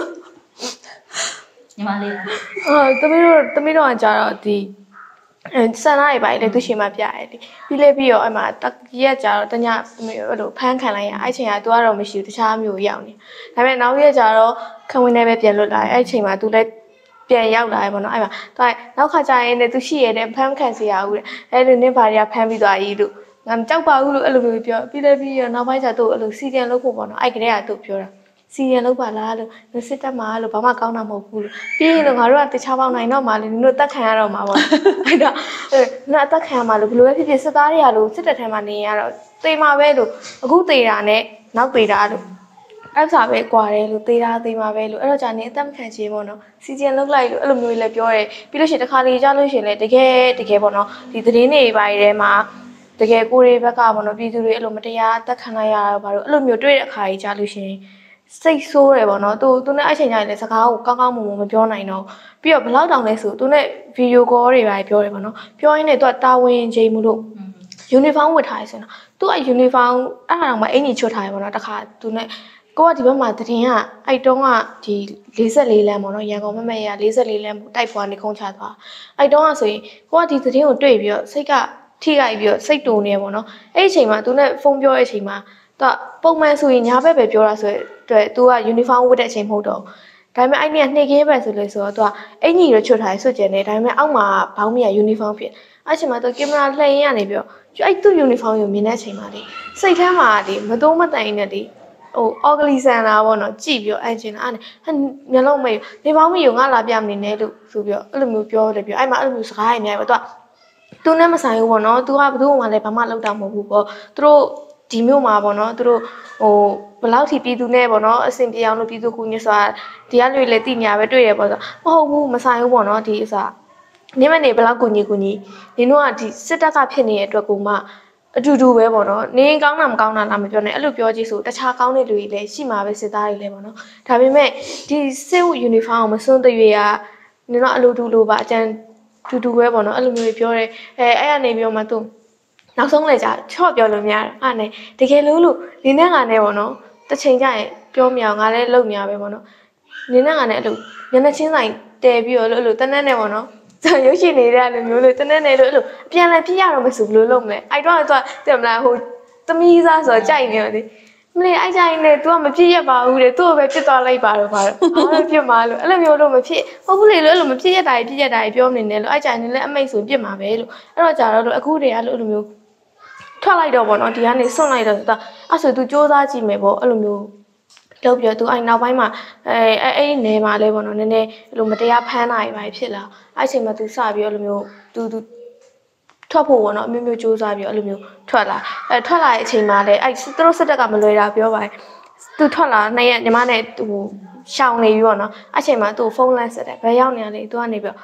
ညီမလေးအော်တမီးတို့တမီးတို့ကကြာတော့ဒီအဲဆန္ဒတွေပါလေသူရှင်မပြရတယ်လေပြီးလေပြီးတော့အဲ့မှာတရက်ကြာတော့တညအဲ့လိုဖမ်းခံလိုက်ရအဲ့ချိန်ကသူကတော့မရှိဘူးတခြားမျိုးရောက်နေဒါပေမဲ့နောက်ရက်ကြာတော့ခံဝင်နေပဲပြန်လွတ်လာတယ်အဲ့ချိန်မှာသူလည်းပြန်ရောက်လာတယ်ပေါ့နော်အဲ့မှာသူကနောက်ခါကြာရင်လည်းသူရှိရတဲ့ဖမ်းခံစီရဘူးတဲ့အဲ့လိုနင်းဘာတွေကဖမ်းပြီးသွားကြီးလို့ငါမကြောက်ပါဘူးလို့အဲ့လိုမျိုးပြောပြီးလေပြီးတော့နောက်ပိုင်းကျသူ့အဲ့လိုစီတင်လုပ်ဖို့ပေါ့နော်အဲ့ကလေးကသူ့ပြောတာစီရင်လောက်ပါလားလို့စစ်တက်မှာလို့ဘာမှကောင်းတာမဟုတ်ဘူးလို့ပြီးရင်တော့ငါတို့ကတခြားပေါင်းနိုင်တော့မှလေနင်တို့တက်ခံရတော့မှာပေါ့အဲ့တော့ငါအတက်ခံရမှာလို့ဘလို့ပဲဖြစ်ဖြစ်စစ်သားတွေကလို့စစ်တပ်ထဲမှာနေရတော့သေမှာပဲလို့အခုသေတာနဲ့နောက်သေတာလို့အဲ့စားပဲကွာတယ်လို့သေတာသေမှာပဲလို့အဲ့တော့ကြာနေအသက်မခံချင်ပေါ့နော်စီရင်လောက်လိုက်လို့အဲ့လိုမျိုးလည်းပြောရဲပြီးလို့ရှိရင်တစ်ခါလေကြားလို့ရှိရင်လည်းတကယ်တကယ်ပေါ့နော်ဒီသတင်းတွေပိုင်းထဲမှာတကယ်ကိုယ်တွေဘက်ကပေါ့နော်ပြည်သူတွေအဲ့လိုမတရားတက်ခံလိုက်ရတော့ဘာလို့အဲ့လိုမျိုးတွေ့တဲ့အခါကြီးကြားလို့ရှိရင်စိတ်ဆိုးတယ်ပေါ့နော်သူသူနဲ့အဲ့ချိန်ကျရင်လည်းစကားကိုကောင်းကောင်းမွန်မွန်မပြောနိုင်တော့ပြီးတော့ဘလောက်တောင်လဲဆိုသူနဲ့ဗီဒီယိုကောတွေပါပြောတယ်ပေါ့နော်ပြောရင်းနဲ့သူကတာဝန်ချိန်မှုလို့ယူနီဖောင်းဝတ်ထားရဆိုတော့သူကယူနီဖောင်းအဲ့ဒါတော့မှအင်ကြီးချွတ်ထားရပေါ့နော်တခါသူနဲ့ကိုကဒီဘက်မှာတရင်ကအဲ့တုန်းကဒီ၄၄လမ်းပေါ့နော်ရန်ကုန်မမရ၄၄လမ်းတိုက်ပွားနေခုံးချသွားအဲ့တုန်းကဆိုရင်ကိုကဒီတရင်ကိုတွေ့ပြီးတော့စိတ်ကထိခိုက်ပြီးတော့စိတ်တုန်နေပေါ့နော်အဲ့ဒီအချိန်မှာသူနဲ့ဖုန်းပြောတဲ့အချိန်မှာသူကပုံမှန်ဆိုရင်ညာဘက်ပဲပြောတာဆိုတော့ तू က uniform ဝတ်တဲ့အချိန်မဟုတ်တော့ဒါပေမဲ့အဲ့နေ့ကနှိပ်ခင်းပဲဆိုလို့ဆိုတော့ तू ကအင်ကြီးရချွတ်ထားဆွတ်ကျင်နေဒါပေမဲ့အောက်မှာဘောင်းမီက uniform ဖြစ်အဲ့ချိန်မှာ तू ကင်မရာလှည့်ရနေပြီးတော့အဲ့သူ့ uniform ကိုမြင်တဲ့အချိန်မှာလေစိတ်ထဲမှာလေမသုံးမတိုင်နဲ့လေဟို organisation လာပေါ့နော်ကြည့်ပြီးတော့အဲ့ချိန်အဲ့မျက်လုံးမိတ်နေဘောင်းမီကိုငါလာပြမနေနဲ့လို့ဆိုပြီးတော့အဲ့လိုမျိုးပြောတယ်ပြီးအဲ့မှာအဲ့လိုမျိုးစကားရနေတယ်ပေါ့ तू က तू နဲ့မဆိုင်ဘူးပေါ့နော် तू ကဘယ်သူမှလည်းဘာမှလုပ်တာမဟုတ်ဘူးပေါ့သူတို့ဒီမျိုးမှာပေါ့နော်သူတို့ဟိုဘလောက်ထိပြည်သူနဲ့ပေါ့နော်အဆင်ပြေအောင်လို့ပြည်သူကူညီဆိုတာဒီကလူတွေလည်းတည်ညာပဲတွေ့ရပေါ့ဆိုမဟုတ်ဘူးမဆိုင်ဘူးပေါ့နော်ဒီအစားနေမနေဘလောက်ကူညီကူညီနင်တို့ကဒီစစ်တပ်ကဖြစ်နေတဲ့အတွက်ကိုမှအတူတူပဲပေါ့နော်နင်းကောင်းတာမကောင်းတာလားမပြောနဲ့အဲ့လိုပြောကြည့်ဆိုတခြားကောင်းတဲ့လူတွေလည်းရှိမှာပဲစစ်သားတွေလည်းပေါ့နော်ဒါပေမဲ့ဒီစစ်ဝတ်ယူနီဖောင်းကိုမစွန့်တွေ့ရနင်တို့အလိုတူလိုပါအကျန်တူတူပဲပေါ့နော်အဲ့လိုမျိုးပြောတယ်အဲအဲ့ကနေပြီးတော့မှသူနောက်ဆုံးလေကြာချော့ပြောလို့များတယ်အဲ့နဲ့တကယ်လို့လို့နင်းနဲ့ငါနဲ့ပေါ့နော်တစ်ချိန်ကျရင်ပြောမြောင်ငါလည်းလုံများပဲပေါ့နော်နင်းနဲ့ငါနဲ့အဲ့လိုမျက်နှာချင်းဆိုင်တဲပြီးတော့လို့အဲ့လိုတန်းတန်းနဲ့ပေါ့နော်ရုပ်ရှင်နေတဲ့လူမျိုးလို့တန်းတန်းနဲ့လို့အဲ့လိုအပြန်လည်ပြရတော့မဆိုဘလို့လုပ်မလဲအဲ့တော့သူကတင်မလားဟိုသမီးစားဆိုတော့ကြိုက်နေတယ်လေမလေးအဲ့ကြိုက်နေ तू ကမပြည့်ရပါဘူးတဲ့သူ့ကိုပဲပြစ်သွားလိုက်ပါတော့ပါတော့အားလုံးပြစ်မှာလို့အဲ့လိုမျိုးလို့မဖြစ်ဟုတ်ဘူးလေလို့အဲ့လိုမပြည့်ရတာပြည့်ရတာပြောနေတယ်လို့အဲ့ကြိုက်နေလဲအမိတ်ဆိုပြစ်မှာပဲလို့အဲ့တော့ကြာတော့အခုတည်းကလို့အဲ့လိုမျိုးထွက်လိုက်တော့ပေါ့နော်ဒီကနေစွန့်လိုက်တော့ဆိုတာအဲ့ဆို तू စူးစမ်းကြည့်မယ်ပေါ့အဲ့လိုမျိုးလောက်ပြီးတော့ तू အဲ့နောက်ပိုင်းမှာအဲအဲ့အဲ့နေမှာလဲပေါ့နော်နည်းနည်းအဲ့လိုမတရားဖမ်းတာတွေပါဖြစ်လာအဲ့ချိန်မှာ तू စပြီးအဲ့လိုမျိုး तू तू ထွက်ဖို့ပေါ့နော်အမျိုးမျိုးစူးစမ်းပြီးအဲ့လိုမျိုးထွက်လာအဲထွက်လာတဲ့အချိန်မှာလဲအဲ့သူတို့စစ်တပ်ကမလွယ်တာပြောပါတယ် तू ထွက်လာနှစ်ရက်ညီမနဲ့ဟိုရှောင်းနေပြီပေါ့နော်အဲ့ချိန်မှာ तू ဖုန်းလန့်ဆက်တယ်ဘယ်ရောက်နေရလဲ तू ကနေပြီးတော့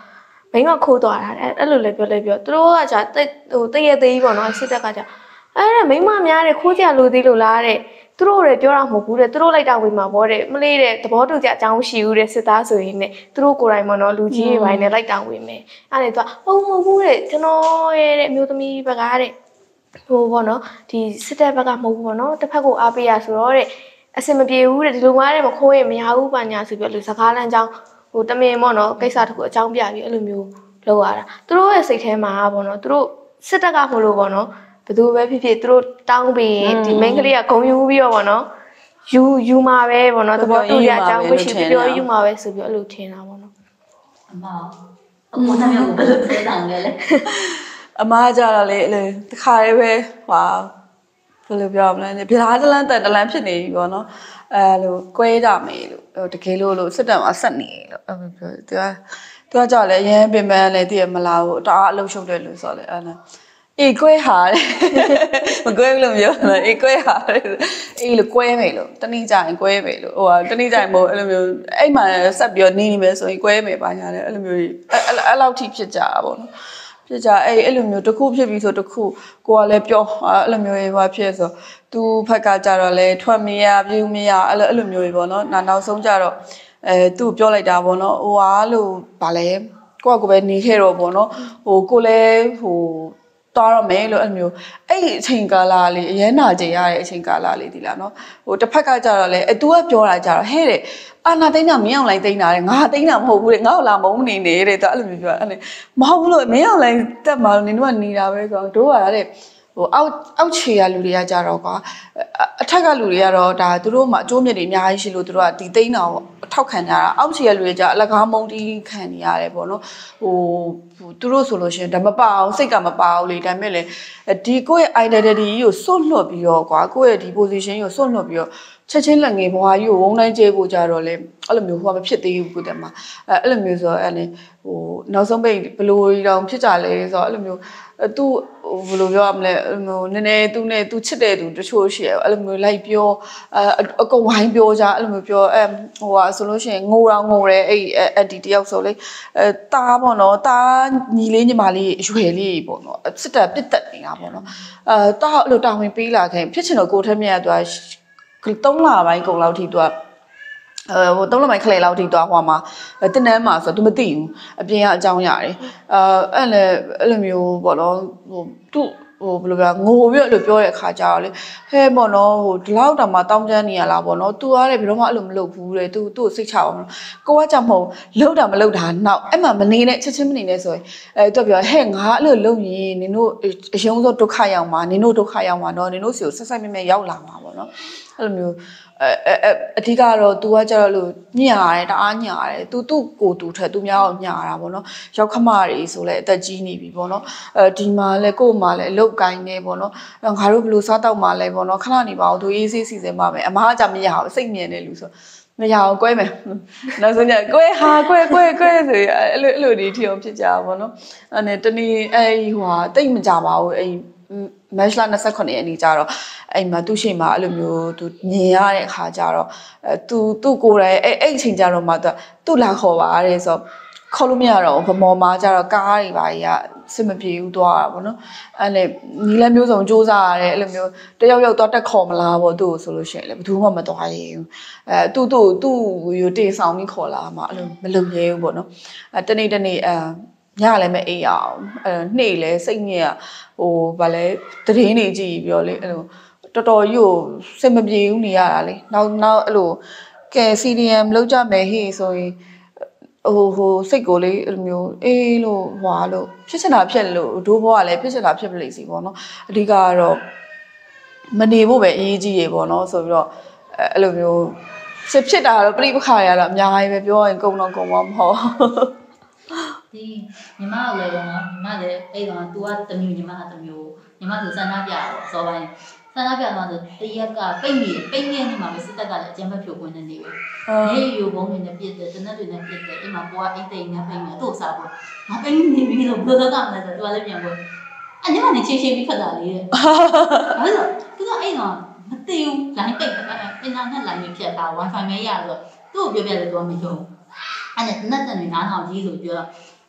မိန်းကခိုးသွားတာအဲ့လိုလည်းပြောလဲပြောသူတို့ကကြာတိတ်ဟိုတည့်ရသေးပေါ့နော်စစ်တပ်ကကြာအဲ့ဒါမိန်းမများတဲ့ခိုးကြလို့သေးလို့လားတဲ့သူတို့လည်းပြောတာမဟုတ်ဘူးတဲ့သူတို့လိုက်တာဝင်မှာပေါ့တဲ့မလေးတဲ့သဘောတူကြအကြောင်းရှိဘူးတဲ့စစ်သားဆိုရင်နဲ့သူတို့ကိုယ်တိုင်ပေါ့နော်လူကြီးတွေပိုင်းနဲ့လိုက်တာဝင်မယ်အဲ့ဒါသူကဟုတ်မဟုတ်ဘူးတဲ့ကျွန်တော်ရဲ့တဲ့အမျိုးသမီးဘက်ကတဲ့ဟိုပေါ့နော်ဒီစစ်တပ်ဘက်ကမဟုတ်ဘူးပေါ့နော်တစ်ဖက်ကိုအားပေးရဆိုတော့တဲ့အစင်မပြေဘူးတဲ့ဒီလိုမှလည်းမခိုးရင်မရဘူးပါညာဆိုပြီးလို့စကားလမ်းကြောင်းဟိုတမင်ပေါ့နော်ကိစ္စတခုအကြောင်းပြပြီးအဲ့လိုမျိုးလောက်ရတာသူတို့ရဲ့စိတ်ထဲမှာပေါ့နော်သူတို့စစ်တပ်ကမလို့ပေါ့နော်ဘယ်သူပဲဖြစ်ဖြစ်သူတို့တောင်းပြီးဒီ main ကလေးကဂုံယူပြီးတော့ပေါ့နော်ယူယူမှာပဲပေါ့နော်သဘောတူရအကြောင်းမရှိပြောယူမှာပဲဆိုပြီးအဲ့လိုထင်တာပေါ့နော်အမအမေနာမျိုးဘယ်လိုလဲတောင်းလဲလေအမကြတော့လေအဲ့တခါလေးပဲဟွာဘယ်လိုပြောမလဲပြလားတလန်းတက်တလန်းဖြစ်နေပြီပေါ့နော်အဲလိုကွဲကြမေလို့တကယ်လို့လို့စစ်တပ်မှာဆက်နေလို့အဲ့လိုပြောသူကသူကကြောက်လေရမ်းပင်ပန်းလေတည့်ရမလားဘူးတအားအလုံးရှုပ်တယ်လို့ဆိုလေအဲ့ဒါအေးကွဲဟာမကွဲဘူးလို့ပြောတယ်အေးကွဲဟာအေးလို့ကွဲမယ်လို့တနည်းကြရင်ကွဲမယ်လို့ဟိုတနည်းကြရင်မို့အဲ့လိုမျိုးအဲ့မှာဆက်ပြီးတော့နေနေမယ်ဆိုရင်ကွဲမယ်ပါညာတယ်အဲ့လိုမျိုးအဲ့အဲ့လောက်ထိဖြစ်ကြတာပေါ့နော်ဖြစ်ကြအဲ့အဲ့လိုမျိုးတစ်ခုဖြစ်ပြီးဆိုတစ်ခုကိုကလည်းပြောအဲ့လိုမျိုးတွေဘာဖြစ်ဆိုသူဖက်ကကြတော့လဲထွက်မရပြူမရအဲ့လိုအဲ့လိုမျိုးတွေပေါ့နော်နောက်နောက်ဆုံးကြတော့အဲသူ့ပြောလိုက်တာပေါ့နော်ဟိုဟာလို့ဗာလဲကိုကကိုပဲနေခဲ့တော့ပေါ့နော်ဟိုကိုလည်းဟိုသွားတော့မယ်လို့အဲ့မျိုးအဲ့အချိန်ကာလလေးအရင်နာကြရတဲ့အချိန်ကာလလေးဒီလားနော်ဟိုတစ်ဖက်ကကြတော့လဲအဲ तू ကပြောတာကြတော့ဟဲ့တဲ့အာနာသိန်းတာမင်းအောင်လိုက်သိန်းတာတဲ့ငါသိန်းတာမဟုတ်ဘူးတဲ့ငါ့ကိုလာမုန်းနေနေတဲ့သူအဲ့လိုမျိုးပြောအဲ့လေမဟုတ်ဘူးလို့မင်းအောင်လိုက်တက်မှာနင်တို့ကနေတာပဲဆိုတော့တို့ကတဲ့ဟိုအောက်အောက်ခြေရလူတွေကကြတော့ကွာအထက်ကလူတွေကတော့ဒါသူတို့မှအကျိုးမြတ်တွေအများကြီးရှိလို့သူတို့ကဒီသိန်းတာကိုထောက်ခံကြတာအောက်ခြေရလူတွေကြအလကားမုံတီးခံနေရတယ်ပေါ့နော်ဟိုသူတို့ဆိုလို့ရှိရင်ဒါမပအောင်စိတ်ကမပအောင်လေဒါပေမဲ့လေဒီကိုယ့်ရဲ့ identity ကြီးကိုစွန့်လွတ်ပြီးတော့ကွာကိုယ့်ရဲ့ဒီ position ကိုစွန့်လွတ်ပြီးတော့ချက်ချင်းလက်ငယ်ဘွားကြီးကိုဝုန်းတိုင်းကျဲဖို့ကြတော့လေအဲ့လိုမျိုးဟိုကမဖြစ်သေးဘူးကိုတည်းမှာအဲအဲ့လိုမျိုးဆိုတော့အဲ့လေဟိုနောက်ဆုံးပိတ်ဘလို့တောင်ဖြစ်ကြလဲဆိုတော့အဲ့လိုမျိုးသူဘယ်လိုပြောရမလဲဟိုနည်းနည်းသူနဲ့သူချစ်တဲ့သူတချို့ရှိရအဲ့လိုမျိုးလိုက်ပြောအဲအကုန်ဝိုင်းပြောကြအဲ့လိုမျိုးပြောအဲဟိုဟာဆိုလို့ရှိရင်ငိုတော့ငိုတယ်အဲ့အန်တီတယောက်ဆိုလေအဲတားပေါ့နော်တားညီလေးညီမလေးအရွယ်လေးပေါ့နော်စစ်တပ်ပြစ်တက်နေတာပေါ့နော်အဲတားအဲ့လိုတာဝန်ပေးလာခဲ့ဖြစ်ချင်တော့ကိုထက်မြတ်သွားသုံးလပိုင်းကုန်လောက်ထိသူကအဲဟိုသုံးလပိုင်းခလေလောက်ထိသွားဟိုမှာတင်းတန်းမှာဆိုတော့ तू မသိဘူးအပြင်ကအကြောင်းရတယ်အဲအဲ့လေအဲ့လိုမျိုးပေါ့နော်ဟိုသူ့ဟိုဘယ်လိုပြောငိုပြီးတော့လို့ပြောတဲ့အခါကျတော့လေဟဲပေါ့နော်ဟိုဒီလောက်တောင်မှတောင်းတန်းနေရလားပေါ့နော် तू ကလည်းဘယ်တော့မှအဲ့လိုမလုပ်ဘူးတဲ့ तू သူ့ကိုစိတ်ချအောင်ကိုကကြောက်မဟုတ်လောက်တာမလောက်တာနောက်အဲ့မှာမနေနဲ့ချက်ချင်းမနေနဲ့ဆိုရင်အဲ तू ပြောဟဲ့ငါအဲ့လိုလုပ်ရင်နင်တို့အယုံဆုံးဒုက္ခရောက်မှာနင်တို့ဒုက္ခရောက်မှာနော်နင်တို့စီကိုဆက်ဆက်မြဲမြဲရောက်လာမှာပေါ့နော်အဲ့လိုမျိုးအဲအဓိကတော့ तू ကကြတော့လို့ညှာတယ်တအားညှာတယ် तू သူ့ကိုသူထက် तू များအောင်ညှာတာပေါ့နော်ရောက်ခမတွေဆိုလဲအသက်ကြီးနေပြီပေါ့နော်အဲဒီမှာလဲကို့မှာလဲအလုတ်ကိုင်းနေပေါ့နော်ငါတို့ဘယ်လိုစားတော့မှာလဲပေါ့နော်ခဏနေပါအောင် तू အေးဆေးစီစဉ်ပါမယ်အမားကကြမရအောင်စိတ်မြင်နေလူဆိုမရအောင်ကွဲမယ်နောက်ဆုံးညကွဲဟာကွဲကွဲကွဲဆိုအဲ့လိုအဲ့လိုဒီထီအောင်ဖြစ်ကြပါပေါ့နော်အဲ့နဲ့တနေ့အဲ့ဟိုဟာတိတ်မကြပါဘူးအဲ့မတ်လ၂၈ရက်နေ့ကျတော့အဲ့မှာသူ့ရှိမှာအဲ့လိုမျိုးသူမြင်ရတဲ့အခါကျတော့အဲသူသူ့ကိုယ်တိုင်အဲ့အဲ့အချိန်ကျတော့မှသူသူ့လာခေါ်ပါတဲ့ဆိုခေါ်လို့မရတော့ဗမော်မှာကျတော့ကားတွေပါကြီးကစစ်မပြေဘူးသွားတာပေါ့နော်အဲ့လေနီးလန်းမျိုးစုံစူးစမ်းရတယ်အဲ့လိုမျိုးတယောက်ယောက်သွားတက်ခေါ်မလားပေါ့သူ့ကိုဆိုလို့ရှိရင်လေဘယ်သူမှမသွားရဘူးအဲသူ့သူ့သူ့ရတင်ဆောင်ပြီးခေါ်လာမှာအဲ့လိုမလုံရဲဘူးပေါ့နော်အဲတနေ့တနေ့အဲညလည်းမအေးအောင်အဲနှိမ့်လဲစိတ်ညစ်ဟိုဗာလဲတရင်နေကြည့်ပြောလေအဲ့လိုတော်တော်ကြီးကိုစိတ်မပြေဘူးနေရတာလေနောက်နောက်အဲ့လိုကဲ စီ ဒီ အမ် လောက်ကြမယ်ဟေ့ဆိုရင်ဟိုဟိုစိတ်ကိုလေအဲ့လိုမျိုးအေးလို့ဟွာလို့ဖြစ်ချင်တာဖြစ်လို့ဒိုးဘောကလည်းဖြစ်ချင်တာဖြစ်ပလိမ့်စီပေါ့နော်အဓိကကတော့မနေဖို့ပဲအရေးကြီးရေပေါ့နော်ဆိုပြီးတော့အဲ့လိုမျိုးစစ်ဖြစ်တာတော့ပြိပခါရတော့အများကြီးပဲပြောရင်ကုံတော့ကုံမမဟုတ်ဒီညီမကလည်းပေါ့နော်ညီမလည်းအဲ့တော့ तू ကတမျိုးညီမကတမျိုးညီမဆိုစန္ဒပြတော့စောပိုင်းစန္ဒပြတော့ဆိုတရက်ကပိတ်နေပိတ်နေနေမှာပဲစစ်တပ်ကလည်းအကြမ်းဖက်ဖြိုခွင်းနေနေပဲနေယူဘုံတွေနဲ့ပြစ်တယ်တနက်တွေနဲ့ပြစ်တယ်အိမ်မှာပွားအိတ်တိမ်နဲ့ပိတ်နေသူ့စားပေါ့ငါပိတ်နေပြီလို့ဘယ်တော့ကမှလည်းဆို तू ကလည်းပြန်ပေါ့အညီမနဲ့ချင်းချင်းပြီးဖတ်တာလေးတဲ့အဲ့တော့ तू ကအဲ့တော့မသိဘူး line ပိတ်တယ်အင်တာနက် line ဖြတ်တာ wifi မဲရဆိုသူ့ကိုပြောပြတယ် तू ကမယုံအဲ့နဲ့တနက်တန်နေနားထောင်ကြီးဆိုပြောတော့အဲ့နဲ့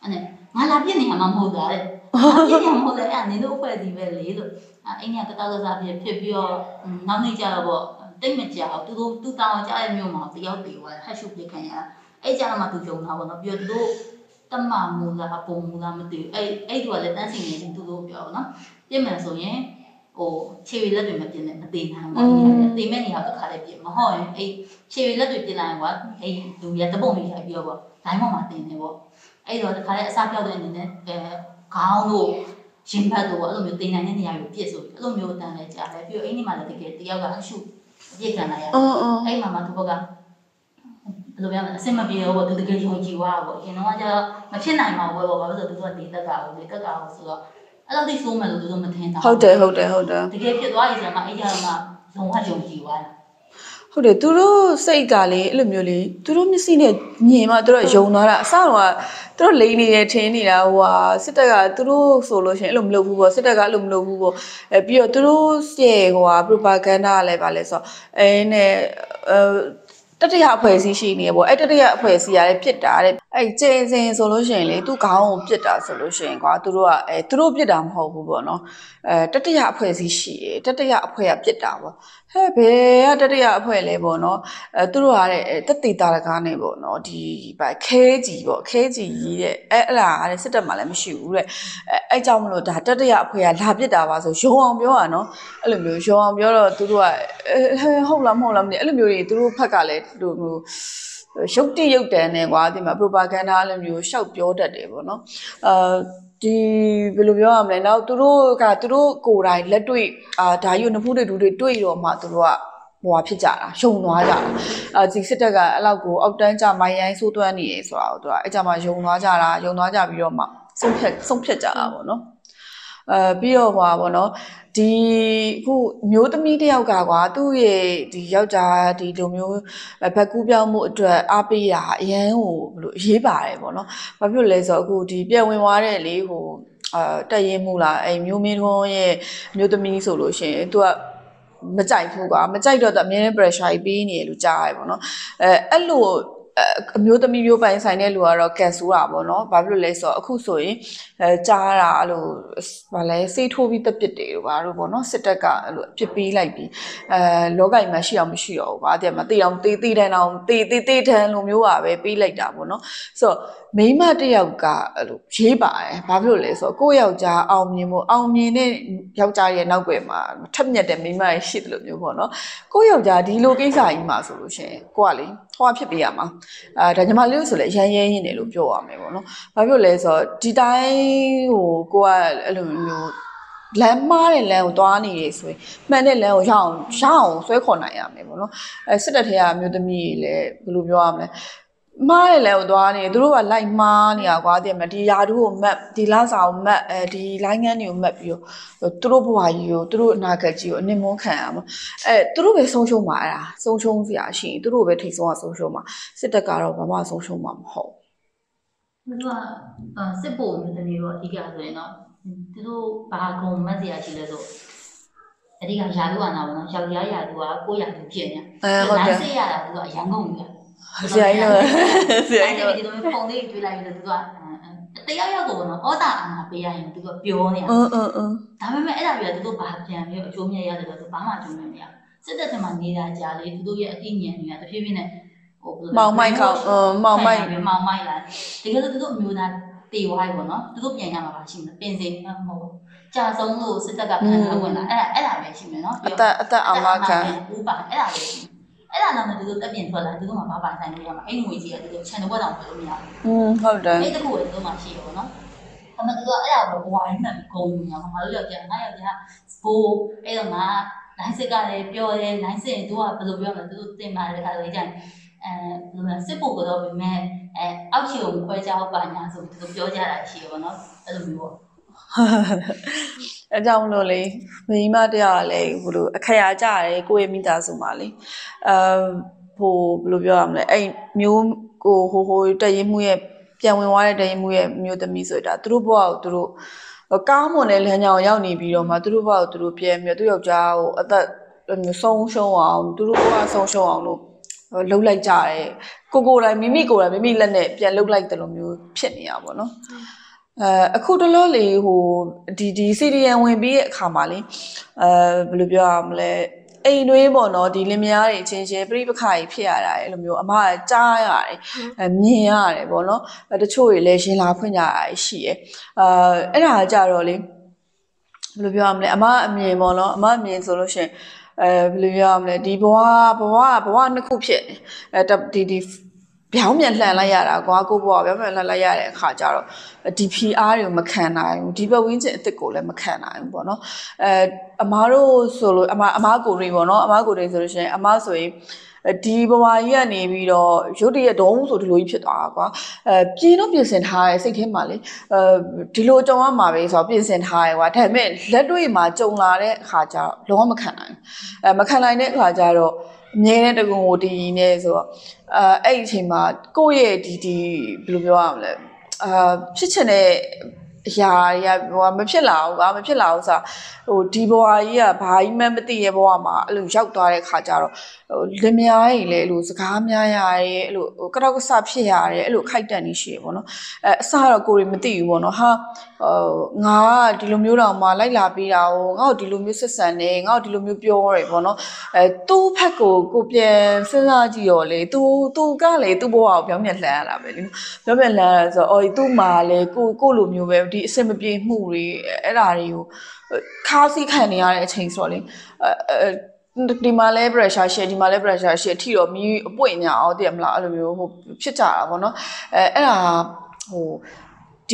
ငါလာပြစ်နေရမှာမဟုတ်တာလေ။ပြစ်နေမှာမဟုတ်လေအဲ့နင်တို့အဖွဲ့ဒီပဲလေလို့အဲ့အိမ်ကကတောက်ကစားဖြစ်ဖြစ်ပြီးတော့နောက်နေ့ကျတော့ပေါ့တိတ်မကြောက်သူတို့သူတောင်းကြတဲ့မြို့မှာတယောက်ပြေသွားဟက်ရှုပြခံရအဲ့ကြတော့မှသူကြုံတာပေါ့နော်ပြီးတော့သူတို့တမမူလာပုံမူလာမသိဘူးအဲ့အဲ့သူကလည်းတန်းစီနေတယ်သူတို့ပြောနော်ပြစ်မယ်ဆိုရင်ဟိုခြေရည်လက်တွေမပြင်းနဲ့မသေးနိုင်ဘူးတေးမဲ့နေရာတစ်ခါလေးပြမဟုတ်ရင်အဲ့ခြေရည်လက်တွေပြလိုက်ကွာအဲ့လူရတပုံလေးရိုက်ပြီးတော့ပေါ့ဒိုင်းပေါ်မှာတင်နေပေါ့အဲ့တော့တစ်ခါလေးအစားပြောက်တဲ့အနေနဲ့အဲခေါင်းတို့ရှင်ဘတ်တို့အဲ့လိုမျိုးတင်နိုင်တဲ့နေရာကိုပြစ်ဆိုအဲ့လိုမျိုးတန်းလဲကြားတယ်ပြီးတော့အဲ့ဒီမှာလည်းတကယ်တယောက်ကအရှုပြစ်ခံလိုက်ရတယ်အဲ့မှာမှသူဘက်ကဘယ်လိုပြောမလဲအစင်မပြေတော့သူတကယ်ယုံကြည်သွားပေါ့ရှင်တော့ကျတော့မဖြစ်နိုင်ပါဘူးပေါ့ဘာလို့ဆိုတော့သူကဒီတက်ကကိုဒီတက်ကကိုဆိုတော့အဲ့လိုသိဆိုးမယ်လို့သူတို့မထင်တာဟုတ်တယ်ဟုတ်တယ်ဟုတ်တယ်တကယ်ဖြစ်သွားပြီဆိုတော့မှအဲ့ကြတော့မှလုံးဝယုံကြည်သွားတာဟုတ်တယ်သူတို့စိတ်ကလေအဲ့လိုမျိုးလေသူတို့မျက်စိနဲ့မြင်မှသူတို့ယုံသွားတာအစတော့သူတို့လိန်နေရထင်းနေတာဟိုဟာစစ်တပ်ကသူတို့ဆိုလို့ရှိရင်အဲ့လိုမလုပ်ဘူးပေါ့စစ်တပ်ကအဲ့လိုမလုပ်ဘူးပေါ့အဲပြီးတော့သူတို့ရဲ့ဟိုဟာ propaganda ကလည်းဗာလဲဆိုတော့အဲနဲ့အဲတတိယအဖွဲ့အစည်းရှိနေပေါ့အဲ့တတိယအဖွဲ့အစည်းကလည်းပြစ်တာတဲ့အဲ့ကျင်းစင်ဆိုလို့ရှိရင်လေသူခေါင်းကိုပြစ်တာဆိုလို့ရှိရင်ကွာသူတို့ကအဲသူတို့ပြစ်တာမဟုတ်ဘူးပေါ့နော်အဲတတိယအဖွဲ့အစည်းရှိတယ်တတိယအဖွဲ့ကပြစ်တာပေါ့ဟဲ့ဘယ်ကတတိယအဖွဲ့လဲပေါ့နော်အဲသူတို့ကတဲ့တက်တေတာရကားနေပေါ့နော်ဒီဗာခဲကြီးပေါ့ခဲကြီးကြီးတဲ့အဲ့အဲ့လားတဲ့စစ်တပ်မှလည်းမရှိဘူးတဲ့အဲအဲ့ကြောင့်မလို့ဒါတတိယအဖွဲ့ကလာပြစ်တာပါဆိုရုံအောင်ပြောတာနော်အဲ့လိုမျိုးရုံအောင်ပြောတော့သူတို့ကဟုတ်လားမဟုတ်လားမသိအဲ့လိုမျိုးတွေသူတို့ဖက်ကလည်းသူတို့ရုပ်တိရုပ်တန်နေကွာဒီမှာ propaganda အဲ့လိုမျိုးရှောက်ပြောတတ်တယ်ပေါ့နော်အာဒီဘယ်လိုပြောရမလဲနောက်သူတို့ကသူတို့ကိုယ်တိုင်လက်တွေ့အာဓာယူနဖူးတွေဒူတွေတွေ့တော့မှသူတို့ကဟိုဖြစ်ကြတာရှုံသွားကြတာအာဒီစစ်တပ်ကအဲ့လောက်ကိုအောက်တန်းကြမိုင်းရိုင်းဆိုးသွမ်းနေရဆိုတာကိုသူကအဲ့ကြမှာယုံသွားကြတာယုံသွားကြပြီးတော့မှဆုံးဖြတ်ဆုံးဖြတ်ကြတာပေါ့နော်အဲပြီးတော့ဟွာပေါ့နော်ဒီခုမျိုးသမီးတယောက်ကကွာသူ့ရဲ့ဒီယောက်ျားဒီလိုမျိုးဘက်ကူးပြောင်းမှုအတွက်အားပေးတာအရန်ဟိုဘယ်လိုရေးပါတယ်ပေါ့နော်ဘာဖြစ်လို့လဲဆိုတော့အခုဒီပြန်ဝင်သွားတဲ့လေဟိုအာတက်ရင်မှုလားအဲမျိုးမင်းထွန်းရဲ့မျိုးသမီးဆိုလို့ရှိရင်သူကမကြိုက်ဘူးကွာမကြိုက်တော့အမြဲတမ်း pressure ပေးနေတယ်လို့ကြားရတယ်ပေါ့နော်အဲအဲ့လိုအမျိုးသမီးမျိုးပိုင်ဆိုင်တဲ့လူကတော့ကန်ဆူတာပေါ့နော်ဘာဖြစ်လို့လဲဆိုတော့အခုဆိုရင်အဲကြားတာအဲ့လိုဘာလဲစေးထိုးပြီးတက်ပစ်တယ်တို့ဘာလို့ပေါ့နော်စစ်တပ်ကအဲ့လိုပြစ်ပေးလိုက်ပြီးအဲလောကကြီးမှာရှိအောင်မရှိတော့ဘူးဗာတဲ့မှာတေးအောင်တေးတေးတန်းအောင်တေးတေးတေးတန်းလိုမျိုးပါပဲပေးလိုက်တာပေါ့နော်ဆိုတော့မိန်းမတစ်ယောက်ကအဲ့လိုရေးပါတယ်ဘာဖြစ်လို့လဲဆိုတော့ကိုယ့်ယောက်ျားအောင်မြင်ဖို့အောင်မြင်တဲ့ယောက်ျားရဲ့နောက်ွယ်မှာထက်မြက်တဲ့မိန်းမရဲ့ရှိတယ်လို့မျိုးပေါ့နော်ကိုယ့်ယောက်ျားဒီလိုကိစ္စကြီးမှာဆိုလို့ရှိရင်ကိုကလေဟောဖြစ်ပေးရမှာအာဒါညီမလေးဆိုလည်းရမ်းရမ်းရင်းတယ်လို့ပြောရမယ်ပေါ့နော်ဘာဖြစ်လို့လဲဆိုတော့ဒီတိုင်းဟိုကိုကအဲ့လိုမျိုးလမ်းမားတဲ့လမ်းကိုသွားနေရဆိုရင်မှန်တဲ့လမ်းကိုရအောင်ရအောင်ဆွဲခေါ်နိုင်ရမယ်ပေါ့နော်အဲစစ်တပ်ထဲကမျိုးသမီးတွေလည်းဘယ်လိုပြောရမလဲမားတယ်လည်းသွားနေသူတို့ကလိုက်မားနေတာကွာတည်မဒီယာတူကိုမတ်ဒီလစာကိုမတ်အဲဒီလိုင်းငန်းတွေကိုမတ်ပြီးတော့သူတို့ဘဝကြီးကိုသူတို့အနာဂတ်ကြီးကိုအနစ်မွန်းခံရမှာအဲသူတို့ပဲဆုံးရှုံးမှာအဲ့ဒါဆုံးရှုံးစရာရှိရင်သူတို့ပဲထိတ်ဆုံးကဆုံးရှုံးမှာစစ်တပ်ကတော့ဘာမှဆုံးရှုံးမှာမဟုတ်သူကစစ်ဖို့မျိုးတမျိုးတော့အဓိကဆိုရင်တော့သူတို့ဘာကုံမတ်စရာရှိလဲဆိုအဓိကယာတူကနာပေါ့နော်ယောက်ျားယာတူကကိုယ့်ယာတူဖြစ်နေအဲဟုတ်တယ်စစ်ရတာသူကအရန်ကုန်ကြီးဆရာကြီးတော့ဆရာကြီးဒီလိုမျိုးပုံလေးတွေ့လိုက်ပြီးတော့သူကတယောက်ယောက်ကိုနော်ဩတာအာနာပေးရရင်သူကပြောနေတာအင်းအင်းအင်းဒါပေမဲ့အဲ့ဒါတွေကသူတို့ဘာပြန်ပြီးအကျိုးမြတ်ရတယ်တော့သူဘာမှအကျိုးမြတ်မရစစ်တပ်ထဲမှာနေတာကြာလေသူတို့ရဲ့အသိဉာဏ်တွေကတဖြည်းဖြည်းနဲ့ဟိုမောင်မိုက်ခေါမောင်မိုက်မောင်မိုက်လာတကယ်လို့သူတို့အမျိုးသားတေဝိုင်းပေါ့နော်သူတို့ပြန်ရမှာပါရှိမယ်ပင်စင်မဟုတ်ကြာဆုံးလို့စစ်တပ်ကပြန်လာဝင်လာအဲ့ဒါအဲ့ဒါပဲရှိမယ်နော်အသက်အသက်အောင်မခံဥပါအဲ့ဒါပဲရှိအဲ့ဒါတော့သူတို့တက်ပြင်ထွက်လာသူတို့မှဘာပါဆိုင်လို့ရမှာအဲ့ငွေကြီးကသူတို့ channel ဘက်တောင်ပြောလို့မရဘူး။อืมဟုတ်တယ်။အဲ့တခုကသူတို့မှရှိတယ်ပေါ့နော်။ဒါပေမဲ့သူကအဲ့ဒါတော့ဘဝရင်းနဲ့ဂုံညာငါတို့ယောက်ျားငါယောက်ျားစပိုးအဲ့တော့ငါလိုင်းစစ်ကလည်းပြောတယ်လိုင်းစစ်ရင်သူကဘယ်လိုပြောမလဲသူတို့တင်ပါတယ်ခါလေးကြိုင်အဲဘယ်လိုလဲစစ်ဖို့ကတော့ပြင်မဲ့အဲအောက်ခြေကိုခွဲချောက်ပါညာဆိုသူတို့ပြောကြတာရှိတယ်ပေါ့နော်။အဲ့လိုမျိုးပေါ့အဲကြောင့်မလို့လေမိမတရားကလည်းဘလို့အခရာကြတယ်ကိုယ့်ရဲ့မိသားစုမှာလေအဲဟိုဘယ်လိုပြောရမလဲအဲ့မျိုးကိုဟိုဟိုတရင်မှုရဲ့ပြန်ဝင်သွားတဲ့တရင်မှုရဲ့မျိုးသမီးဆိုတာသူတို့ဘဝကိုသူတို့ကောင်းမွန်တဲ့လမ်းကြောင်းရောက်နေပြီးတော့မှသူတို့ဘဝကိုသူတို့ပြန်ပြီးသူ့ယောက်ျားကိုအသက်မျိုးဆုံးရှုံးအောင်သူတို့ဘဝဆုံးရှုံးအောင်လို့လှုပ်လိုက်ကြတယ်ကိုကိုယ်တိုင်မိမိကိုယ်တိုင်မိမိလက်နဲ့ပြန်လှုပ်လိုက်တယ်လို့မျိုးဖြစ်နေရပါဘောနော်အဲအခုတလောလေဟိုဒီဒီ C D N ဝင်ပြီးရဲ့အခါမှာလေအဲဘယ်လိုပြောရမလဲအိမ်တွင်းပေါ့နော်ဒီလင်မယားတွေအချင်းချင်းပြိပခါကြီးဖြစ်ရတာအဲ့လိုမျိုးအမကကြားရတယ်အမြင်ရတယ်ပေါ့နော်တချို့တွေလည်းရင်လာဖွင့်ကြရရှိရအာအဲ့ဒါကြတော့လေဘယ်လိုပြောရမလဲအမအမြင်ပေါ့နော်အမအမြင်ဆိုလို့ရှိရင်အဲဘယ်လိုပြောရမလဲဒီဘဝဘဝဘဝနှစ်ခုဖြစ်အဲဒီဒီပြောင်းပြန်လှန်လိုက်ရတာကွာကိုဘွားပြောင်းပြန်လှန်လိုက်ရတဲ့အခါကျတော့ဒီ P R တွေကိုမခံနိုင်ဘူးဒီဘက်ဝင်းကျင်အစ်စ်ကိုလည်းမခံနိုင်ဘူးပေါ့နော်အဲအမားတို့ဆိုလို့အမအမားကိုတွေပေါ့နော်အမားကိုတွေဆိုလို့ရှိရင်အမားဆိုရင်ဒီဘဝကြီးကနေပြီးတော့ရုတ်တရက်ဒုံးဆိုဒီလိုကြီးဖြစ်သွားတာကွာအဲပြင်းတော့ပြင်ဆင်ထားရဲစိတ်ထဲမှာလေအဲဒီလိုကြုံရမှာပဲဆိုတော့ပြင်ဆင်ထားရဲကွာဒါပေမဲ့လက်တွေ့မှာကြုံလာတဲ့အခါကျတော့လုံးဝမခံနိုင်ဘူးအဲမခံနိုင်တဲ့အခါကျတော့အမြဲတမ်းတကုံကိုတည်နေဆိုတော့အဲအဲ့ဒီအချိန်မှာကိုယ့်ရဲ့ဒီဒီဘယ်လိုပြောရမလဲအာဖြစ်ချင်တဲ့အရာတွေကဟိုမဖြစ်လာဘူးကွာမဖြစ်လာဘူးဆိုတာဟိုဒီဘဝကြီးကဘာကြီးမှမသိရဲ့ဘဝမှာအဲ့လိုရောက်သွားတဲ့ခါကျတော့ဟိုလင်မယားကြီးလည်းအဲ့လိုစကားများရတယ်အဲ့လိုဟိုကတောက်ကဆဖြစ်ရတယ်အဲ့လိုခိုက်တန့်နေရှိရပေါ့နော်အဲအစတော့ကိုယ်တွေမသိဘူးပေါ့နော်ဟာဟိုငါကဒီလိုမျိုးတော့မှလိုက်လာပြီးတာဟိုငါ့ကိုဒီလိုမျိုးဆက်ဆံနေငါ့ကိုဒီလိုမျိုးပြောရတယ်ပေါ့နော်အဲသူ့ဖက်ကိုကိုပြန်စဉ်းစားကြည့်ရောလေသူသူကလေသူ့ဘဝကိုပြောင်းပြန်လှန်ရတာပဲလေပြောင်းပြန်လှန်ရဆိုတော့အော်သူ့မှာလေကိုကိုလိုမျိုးပဲဒီအဆင်မပြေမှုတွေအဲ့ဒါတွေကိုခါးစီးခံနေရတဲ့အချိန်ဆိုတော့လေအဲဒီမှာလဲ pressure ရှယ်ဒီမှာလဲ pressure ရှယ်ထီတော့မီးအပွင့်ညာအောင်တည်မလားအဲ့လိုမျိုးဟိုဖြစ်ကြတာပေါ့နော်အဲအဲ့ဒါဟိုဒီ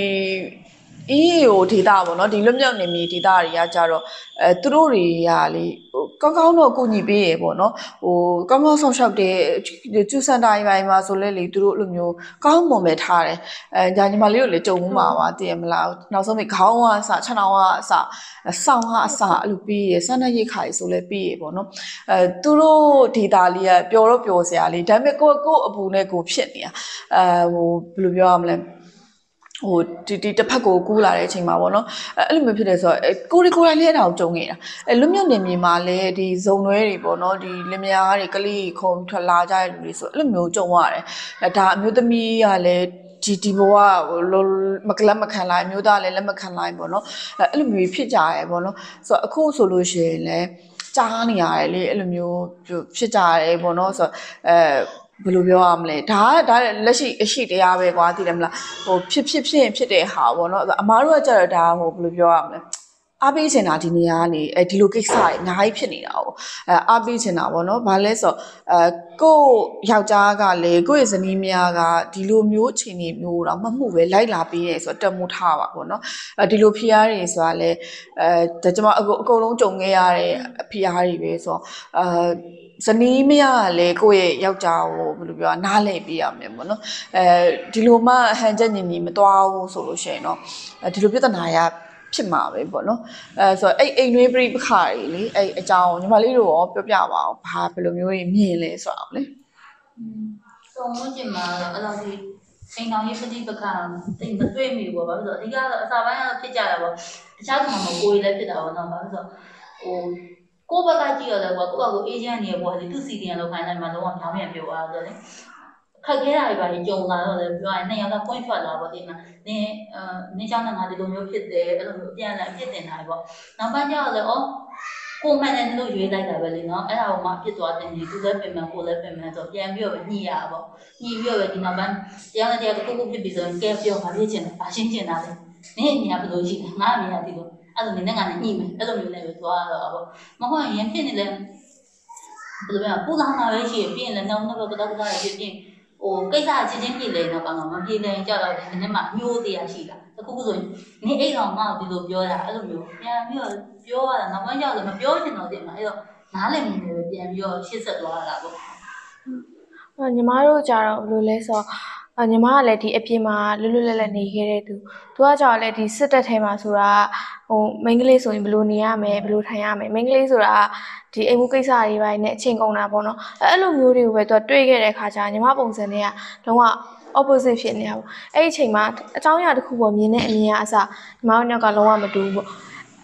E A O ဒေတာပေါ့နော်ဒီလွတ်မြောက်နေမြေဒေတာတွေကကြတော့အဲသူတို့တွေကလေဟိုကောင်းကောင်းတော့ကိုညီပေးရပေါ့နော်ဟိုကောင်းကောင်းဆောင်ရှောက်တဲ့ကျူစန်တိုင်းပိုင်းမှာဆိုလဲလေသူတို့အဲ့လိုမျိုးကောင်းမွန်ပဲထားတယ်အဲညာညီမလေးတို့လည်းကြုံမှုမှာပါတည်ရမလားနောက်ဆုံးမိခေါင်းကအစခြေထောင်ကအစစောင်းကအစအဲ့လိုပြီးရစမ်းတဲ့ရိတ်ခါကြီးဆိုလဲပြီးရပေါ့နော်အဲသူတို့ဒေတာလေးကပျော်တော့ပျော်စရာလေးဒါပေမဲ့ကိုကိုအပူနဲ့ကိုဖြစ်နေတာအဲဟိုဘယ်လိုပြောရမလဲဟိုဒီဒီတစ်ဖက်ကိုကူးလာတဲ့အချိန်မှာပေါ့နော်အဲ့လိုမျိုးဖြစ်တယ်ဆိုတော့ကိုရီကိုရိုင်းလေးတောင်ကြုံနေတာအဲလွတ်မြောက်နေမြေမှာလည်းဒီဇုံတွဲတွေပေါ့နော်ဒီလင်မယားတွေကလေးခုံထွက်လာကြတဲ့လူတွေဆိုအဲ့လိုမျိုးကြုံရတယ်အဲဒါအမျိုးသမီးကလည်းဒီဒီဘဝမကလမခံလိုက်မျိုးသားလည်းလက်မခံလိုက်ပေါ့နော်အဲ့လိုမျိုးဖြစ်ကြရဲပေါ့နော်ဆိုတော့အခုဆိုလို့ရှိရင်လည်းကြားနေရတယ်လေအဲ့လိုမျိုးဖြစ်ကြရဲပေါ့နော်ဆိုတော့အဲဘယ်လိုပြောရမလဲဒါကဒါလက်ရှိအရှိတရားပဲကွာသိတယ်မလားဟိုဖြစ်ဖြစ်ဖြစ်ရင်ဖြစ်တဲ့ဟာပေါ့နော်အမားတို့ကကြတော့ဒါဟိုဘယ်လိုပြောရမလဲအားပေးချင်တာဒီနေရာကနေအဲဒီလိုကိစ္စတွေအများကြီးဖြစ်နေတာပေါ့အဲအားပေးချင်တာပေါ့နော်ဘာလဲဆိုအဲကိုယောက်ျားကလည်းကိုယ့်ရဲ့ဇနီးမယားကဒီလိုမျိုးအခြေအနေမျိုးတော့မမှုပဲလိုက်လာပေးရဲဆိုတော့တမှုထားပါပေါ့နော်အဲဒီလိုဖိအားတွေဆိုတာလဲအဲကျွန်မအကုန်အကုန်လုံးကြုံခဲ့ရတဲ့ဖိအားတွေပဲဆိုတော့အဲဇနီးမယားကလည်းကိုယ့်ရဲ့ယောက်ျားကိုဘယ်လိုပြောနားလည်ပေးရမယ်ပေါ့နော်အဲဒီလိုမှဟန်ချက်ညီညီမသွားဘူးဆိုလို့ရှိရင်တော့ဒီလိုပြဿနာရဖြစ်မှာပဲပေါ့နော်အဲဆိုတော့အဲ့အိမ်တွင်းပြိပခါတွေလေအဲ့အကြောင်းညီမလေးတို့ရောပြောပြပါအောင်ဘာဘယ်လိုမျိုးကြီးမြင်လဲဆိုတော့လေစုံမကျင်မှာအဲ့လိုဒီအိမ်တော်ရေးပြိပခါတိတ်မတွေ့မိဘူးပေါ့ဘာလို့ဆိုတော့အဓိကတော့အစာပိုင်းကတော့ဖြစ်ကြတာပေါ့တခြားကမှမကိုယ်လည်းဖြစ်တာပေါ့နော်ဘာလို့ဆိုတော့ဟိုကိုယ့်ဘက်ကကြည့်ရတယ်ကွာကိုယ့်ဘက်ကိုအေဂျင့်နေပေါ့ဒီသူစီတင်လောက်ခိုင်းလိုက်မှလုံးဝပြောင်းပြန်ပြောသွားတယ်လေခက်ခဲတာတွေပါလေကြုံလာတော့လေပြောရင်နှစ်ယောက်ကပွင့်ထွက်လာပေါ့ဒီမှာနင်းအဲနင်းเจ้าနဲ့ငါဒီလိုမျိုးဖြစ်တယ်အဲ့လိုမျိုးပြန်လာအဖြစ်တင်တာပေါ့နောက်ပိုင်းကျတော့လေဩကိုမှန်တယ်လို့ရွေးလိုက်တာပဲလေနော်အဲ့ဒါကိုမှအဖြစ်သွားတယ်ဒီသူလည်းပြင်မှကိုလည်းပြင်မှဆိုပြန်ပြီးတော့ညှိရပါပေါ့ညှိပြီးတော့ဒီနောက်ပိုင်းတရားနဲ့တရားတစ်ခုခုဖြစ်ပြီးဆိုရင်ကဲပြောပါဖြစ်ချင်တယ်ပါရှင်းချင်တာလေနင်းအမြင်ကဘယ်လိုရှိလဲငါအမြင်ကဒီလိုအဲ့လိုနင်းနဲ့ငါနဲ့ညှိမယ်အဲ့လိုမျိုးနဲ့ပဲသွားတော့ပေါ့မဟုတ်ရင်ဖြစ်နေလဲဘယ်လိုလဲပူလောင်တာပဲရှိရင်ပြင်လဲနောက်နောက်တော့ကတော့ကတော့ဖြစ်ပြင်ဟိုကိစ္စချင်းချင်းပြည်လဲတော့ကောင်းတော့မပြည်လဲကြတော့ဒီနေ့မှမျိုးတရားရှိတာအခုခုဆိုရင်နင်းအိတ်တော်ငါ့ကိုဒီလိုပြောတာအဲ့လိုမျိုးပြန်ပြီးတော့ပြောရတာနောက်ပိုင်းကျတော့မပြောချင်တော့တင်မှာအဲ့တော့နားလည်မှုတွေပြန်ပြီးတော့ရှေ့ဆက်သွားတာပေါ့။ညီမတို့ကြတော့ဘယ်လိုလဲဆိုတော့ညီမကလည်းဒီအပြင်မှာလွတ်လွတ်လပ်လပ်နေခဲ့တဲ့သူသူကကြောင့်လည်းဒီစစ်တပ်ထဲမှာဆိုတာဟိုမိန်းကလေးဆိုရင်ဘယ်လိုနေရမလဲဘယ်လိုထိုင်ရမလဲမိန်းကလေးဆိုတာဒီအိမ်မှုကိစ္စတွေပိုင်းနဲ့အချိန်ကုန်တာပေါ့နော်အဲ့လိုမျိုးတွေကိုပဲသူကတွေးခဲ့တဲ့ခါကျညီမပုံစံတွေကလုံးဝ opposite ဖြစ်နေတာပေါ့အဲ့ဒီအချိန်မှာအကြောင်းအရာတစ်ခုပေါ်မြင်တဲ့အမြင်ကအစညီမတို့ညောက်ကလုံးဝမတူဘူးပေါ့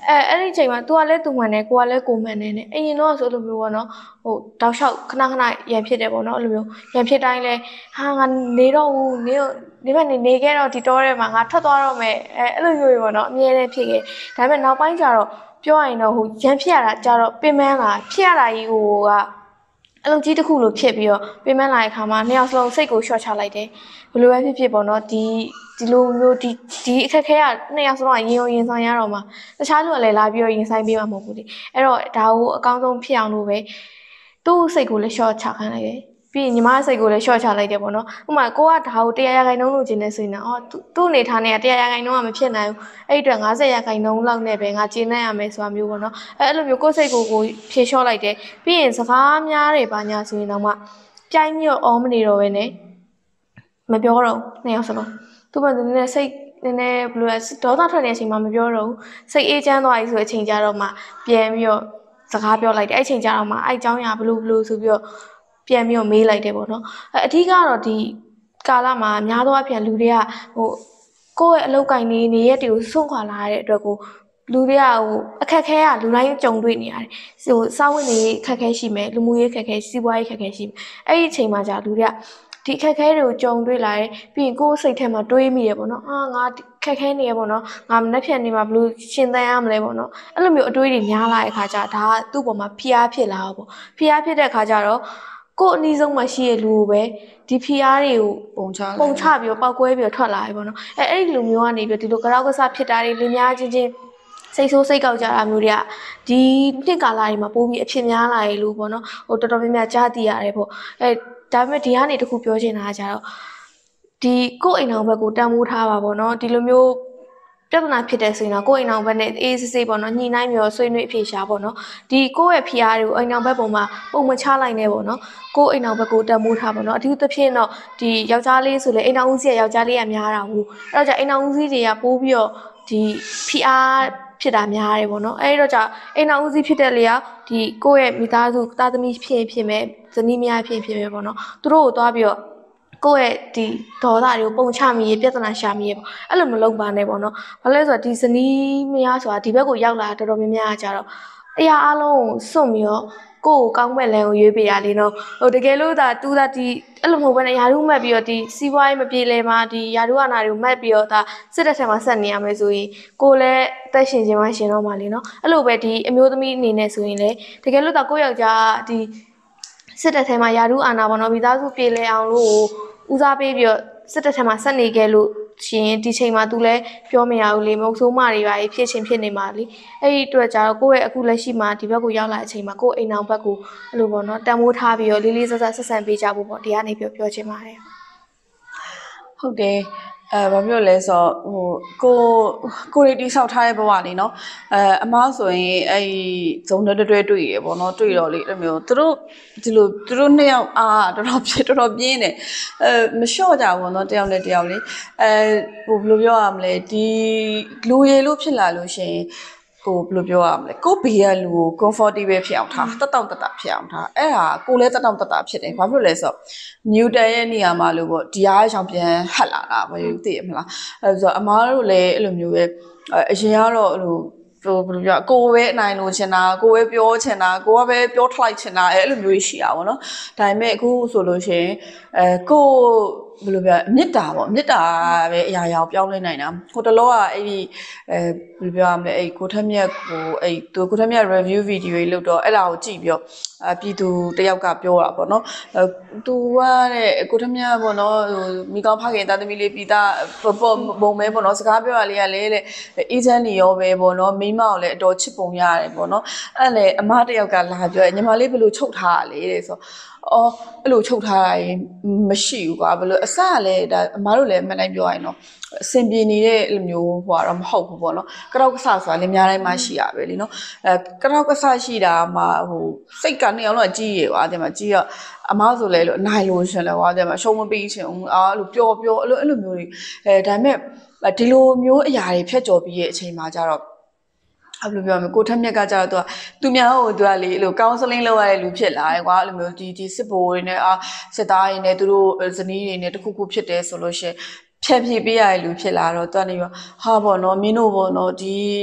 အဲအဲ့ဒီချိန်မှာ तू ကလည်း तू မှန်တယ်ကိုကလည်းကိုမှန်တယ်နဲ့အရင်တော့ဆိုလိုမျိုးပေါ့နော်ဟိုတောက်လျှောက်ခဏခဏရန်ဖြစ်တယ်ပေါ့နော်အဲ့လိုမျိုးရန်ဖြစ်တိုင်းလဲဟာငါနေတော့ဘူးနေဒီဘက်နေနေခဲ့တော့ဒီတော့ထဲမှာငါထွက်သွားတော့မယ်အဲအဲ့လိုမျိုးပေါ့နော်အမြဲတမ်းဖြစ်ခဲ့ဒါပေမဲ့နောက်ပိုင်းကျတော့ပြောရရင်တော့ဟိုရန်ဖြစ်ရတာကြတော့ပင်ပန်းလာဖြစ်ရတာကြီးဟိုကအလုံးကြီးတစ်ခုလိုဖြစ်ပြီးတော့ပင်ပန်းလာတဲ့ခါမှာနှစ်ယောက်စလုံးစိတ်ကိုရှော့ချလိုက်တယ်ဘယ်လိုပဲဖြစ်ဖြစ်ပေါ့နော်ဒီဒီလိုမျိုးဒီဒီအခက်ခဲကနှစ်ယောက်စလုံးကရင်ရင်ဆောင်ရတော့မှာတခြားလူကလည်းလာပြီးတော့ရင်ဆိုင်ပေးမှာမဟုတ်ဘူးလေအဲ့တော့ဒါကိုအကောင်းဆုံးဖြစ်အောင်လို့ပဲသူ့စိတ်ကိုလည်း short ချခိုင်းလိုက်တယ်ပြီးရင်ညီမစိတ်ကိုလည်း short ချလိုက်တယ်ပေါ့နော်ဥပမာကိုကဒါကိုတရားရခိုင်နှုန်းလို့ကျင်နေဆိုရင်တော့သူ့အနေထားနဲ့တရားရခိုင်နှုန်းကမဖြစ်နိုင်ဘူးအဲ့အတွက်၅၀ရာခိုင်နှုန်းလောက်နဲ့ပဲငါကျင်နေရမယ်ဆိုတာမျိုးပေါ့နော်အဲ့အဲ့လိုမျိုးကိုယ်စိတ်ကိုကိုဖြေလျှော့လိုက်တယ်ပြီးရင်စကားများတယ်ပါညာဆိုရင်တော့မှပြိုင်းပြီးတော့အော်မနေတော့ပဲနဲ့မပြောတော့နှစ်ယောက်စလုံးသူ့ဘာသူနည်းနည်းစိတ်နည်းနည်းဘယ်လိုလဲဒေါသထွက်နေတဲ့အချိန်မှာမပြောတော့ဘူးစိတ်အေးချမ်းသွားပြီဆိုတဲ့အချိန်ကျတော့မှပြန်ပြီးတော့စကားပြောလိုက်တယ်အဲ့အချိန်ကျတော့မှအဲ့အကြောင်းအရာဘလို့ဘလို့ဆိုပြီးတော့ပြန်ပြီးတော့မေးလိုက်တယ်ပေါ့နော်အဲ့အထူးကတော့ဒီကာလမှာများသောအားဖြင့်လူတွေကဟိုကိုယ့်ရဲ့အလုပ်ကိုင်နေနေရက်တွေကိုစွန့်ခွာလာရတဲ့အတွက်ကိုလူတွေကဟိုအခက်ခဲကလူတိုင်းကြုံတွေ့နေရတယ်ဟိုစားဝတ်နေအခက်ခဲရှိမယ်လူမှုရေးအခက်ခဲစီးပွားရေးအခက်ခဲရှိမယ်အဲ့ဒီအချိန်မှာじゃလူတွေကဒီခက်ခဲတွေကိုကြုံတွေ့လာတယ်ပြီးရင်ကိုယ်စိတ်ထဲမှာတွေးမိရပေါ့နော်အာငါခက်ခဲနေရပေါ့နော်ငါမနှက်ဖြန်နေမှာဘလို့ရှင်သန်ရမလဲပေါ့နော်အဲ့လိုမျိုးအတွေးတွေများလာတဲ့ခါကျဒါကသူ့ပေါ်မှာဖိအားဖြစ်လာတော့ပေါ့ဖိအားဖြစ်တဲ့ခါကျတော့ကိုယ်အနည်းဆုံးမှရှိရလူကိုပဲဒီဖိအားတွေကိုပုံချပုံချပြီးတော့ပောက်ကွဲပြီးတော့ထွက်လာပြီပေါ့နော်အဲအဲ့ဒီလူမျိုးကနေပြီးဒီလိုကြောက်ကစားဖြစ်တာတွေလူများချင်းချင်းစိတ်ဆိုးစိတ်ကောက်ကြတာမျိုးတွေကဒီနှစ်ကာလတွေမှာပိုပြီးအဖြစ်များလာရေလို့ပေါ့နော်ဟိုတော်တော်များများကြားသိရတယ်ပေါ့အဲဒါပေမဲ့ဒီကနေတခုပြောချင်တာကကြတော့ဒီကိုယ့်အိမ်အောင်ဘက်ကိုတန်ဖိုးထားပါပေါ့နော်ဒီလိုမျိုးပြဿနာဖြစ်တဲ့ဆိုရင်တော့ကိုယ့်အိမ်အောင်ဘက်နဲ့အေးစစ်စစ်ပေါ့နော်ညှိနှိုင်းမျိုးဆွေးနွေးအဖြေရှာပေါ့နော်ဒီကိုယ့်ရဲ့ဖိအားတွေကိုအိမ်အောင်ဘက်ပေါ်မှာပုံမချလိုက်နဲ့ပေါ့နော်ကိုယ့်အိမ်အောင်ဘက်ကိုတန်ဖိုးထားပေါ့နော်အထူးသဖြင့်တော့ဒီယောက်ျားလေးဆိုလေအိမ်အောင်ဦးစီးရဲ့ယောက်ျားလေးကများတာဘူးအဲ့တော့じゃအိမ်အောင်ဦးစီးတွေကပိုးပြီးတော့ဒီဖိအားဖြစ်တာများတယ်ပေါ့နော်အဲ့တော့じゃအိမ်အောင်ဦးစီးဖြစ်တဲ့လေကဒီကိုယ့်ရဲ့မိသားစုသားသမီးဖြစ်ဖြစ်မဲ့ဇနီးမယားဖြစ်ဖြစ်ပဲပေါ့နော်သူတို့ကိုသွားပြီးတော့ကိုယ့်ရဲ့ဒီဒေါသတွေကိုပုံချမိရပြဿနာရှာမိရပေါ့အဲ့လိုမလုပ်ပါနဲ့ပေါ့နော်ဘာလဲဆိုတော့ဒီဇနီးမယားဆိုတာဒီဘက်ကိုရောက်လာတော်တော်များများကြတော့အရာအလုံးကိုစွန့်ပြီးတော့ကိုယ့်ကိုကောင်းမဲ့လမ်းကိုရွေးပေးရလေနော်ဟိုတကယ်လို့ဒါသူသာဒီအဲ့လိုမဟုတ်ဘဲနဲ့ယာရုမှတ်ပြီးတော့ဒီစီးပွားရေးမပြေလည်မှာဒီယာရုအနာတွေကိုမှတ်ပြီးတော့ဒါစစ်တပ်ထဲမှာဆက်နေရမယ်ဆိုရင်ကိုယ်လည်းအသက်ရှင်ခြင်းမှရှင်တော့မှလေနော်အဲ့လိုပဲဒီအမျိုးသမီးအနေနဲ့ဆိုရင်လေတကယ်လို့ဒါကိုယ့်ယောက်ျားဒီစစ်တပ်ထဲမှာယာရုအာနာပေါ့နော်မိသားစုပြေလည်အောင်လို့ဦးစားပေးပြီးတော့စစ်တပ်ထဲမှာဆက်နေခဲ့လို့ရှင်ဒီချိန်မှာ तू လည်းပြောမရဘူးလေမဟုတ်ဆိုးမတွေပါဖြစ်ချင်းဖြစ်နေမှာလေအဲ့ဒီအတွက်ကြတော့ကိုယ့်ရဲ့အခုလက်ရှိမှာဒီဘက်ကိုရောက်လာတဲ့အချိန်မှာကိုယ့်အိမ်အောင်ဘက်ကိုအဲ့လိုပေါ့နော်တန်ဖိုးထားပြီးတော့လေးလေးဆဆဆက်ဆံပေးကြဖို့ပေါ့ဒီကနေပြောပြောချင်ပါတယ်ဟုတ်တယ်အဲဘာဖြစ်လို့လဲဆိုတော့ဟိုကိုကိုရီတီဆောက်ထားတဲ့ဘဝလေးเนาะအဲအမားဆိုရင်အဲ့ဇုံတွဲတွဲတွေ့ရပေါ့เนาะတွေ့တော့လေအဲ့လိုမျိုးသူတို့ဒီလိုသူတို့နှစ်ယောက်အာတော်တော်ဖြစ်တော်တော်ပြင်းတယ်အဲမလျှော့ကြဘူးပေါ့เนาะတယောက်နဲ့တယောက်လေအဲဟိုဘယ်လိုပြောရမလဲဒီလူရည်လို့ဖြစ်လာလို့ရှိရင်ကိုဘယ်လိုပြောရမလဲကိုဘေးရလူကို comfortable ဖြစ်အောင်ထားတက်တောင့်တက်တာဖြစ်အောင်ထားအဲ့ဒါကိုလည်းတက်တောင့်တက်တာဖြစ်တယ်ဘာဖြစ်လို့လဲဆိုတော့ Newton ရဲ့နေရာမှာလို့ပေါ့ဒီအားရှောင်ပြန်ဟတ်လာတာဘာလို့သိရမလားအဲ့ဆိုတော့အမားတို့လည်းအဲ့လိုမျိုးပဲအရင်ကတော့အဲ့လိုဟိုဘယ်လိုပြောကိုပဲအနိုင်လို့ချင်တာကိုပဲပြောချင်တာကိုကပဲပြောထလိုက်ချင်တာအဲ့လိုမျိုးရှိတာပေါ့နော်ဒါပေမဲ့အခုဆိုလို့ရှိရင်အဲကိုဘယ်လိုပြောမေတ္တာပေါ့မေတ္တာပဲအရာရာပြောင်းလဲနိုင်တာဟိုတလောကအဲ့ဒီအဲဘယ်လိုပြောရမလဲအဲ့ကိုထက်မြက်ကိုအဲ့သူကိုထက်မြက် review video တွေလုပ်တော့အဲ့ဒါကိုကြည့်ပြီးတော့အပြည်သူတယောက်ကပြောတာပေါ့နော်အဲသူကတဲ့ကိုထက်မြက်ပေါ့နော်ဟိုမိကောင်းဖခင်သားသမီးလေးပြည်သားပုံမဲပေါ့နော်စကားပြောရလေးကလေတဲ့အေဂျင့်နေရောပဲပေါ့နော်မိမကိုလည်းအတော်ချစ်ပုံရတယ်ပေါ့နော်အဲ့လေအမတယောက်ကလာပြောညီမလေးဘယ်လိုချုပ်ထားရလဲတဲ့ဆိုအော်အဲ့လိုချုပ်ထားတာရင်မရှိဘူးကွာဘယ်လိုအစကလည်းဒါအမားတို့လည်းမှန်တိုင်းပြောရရင်တော့အဆင်ပြေနေတဲ့အဲ့လိုမျိုးဟိုတော့မဟုတ်ဘူးပေါ့နော်ကတောက်ကဆဆိုတာလည်းအများတိုင်းမှရှိရပဲလीနော်အဲကတောက်ကဆရှိတာမှဟိုစိတ်ကနေအောင်တော့ကြီးရပါတဲ့မှာကြီးရအမားဆိုလဲလို့အနိုင်လို့ရှင်လဲဟောတဲ့မှာရှုံးမပေးချင်ဘူးအာအဲ့လိုပျော်ပျော်အဲ့လိုအဲ့လိုမျိုးတွေအဲဒါပေမဲ့ဒီလိုမျိုးအရာတွေဖြတ်ကျော်ပြီးရဲ့အချိန်မှာကျတော့အဲ့လိုပြောမယ်ကိုထက်မြက်ကကြတော့သူကသူများဟိုသူကလေအဲ့လို counseling လုပ်ရတဲ့လူဖြစ်လာတယ်ကွာအဲ့လိုမျိုးဒီဒီစစ်ဘိုးတွေနဲ့အာစစ်သားတွေနဲ့သူတို့ဇနီးတွေနဲ့တခုခုဖြစ်တယ်ဆိုလို့ရှိရင်ဖြတ်ဖြေပေးရတဲ့လူဖြစ်လာတော့သူကနေပြီးဟာပေါ့နော်မင်းတို့ပေါ့နော်ဒီ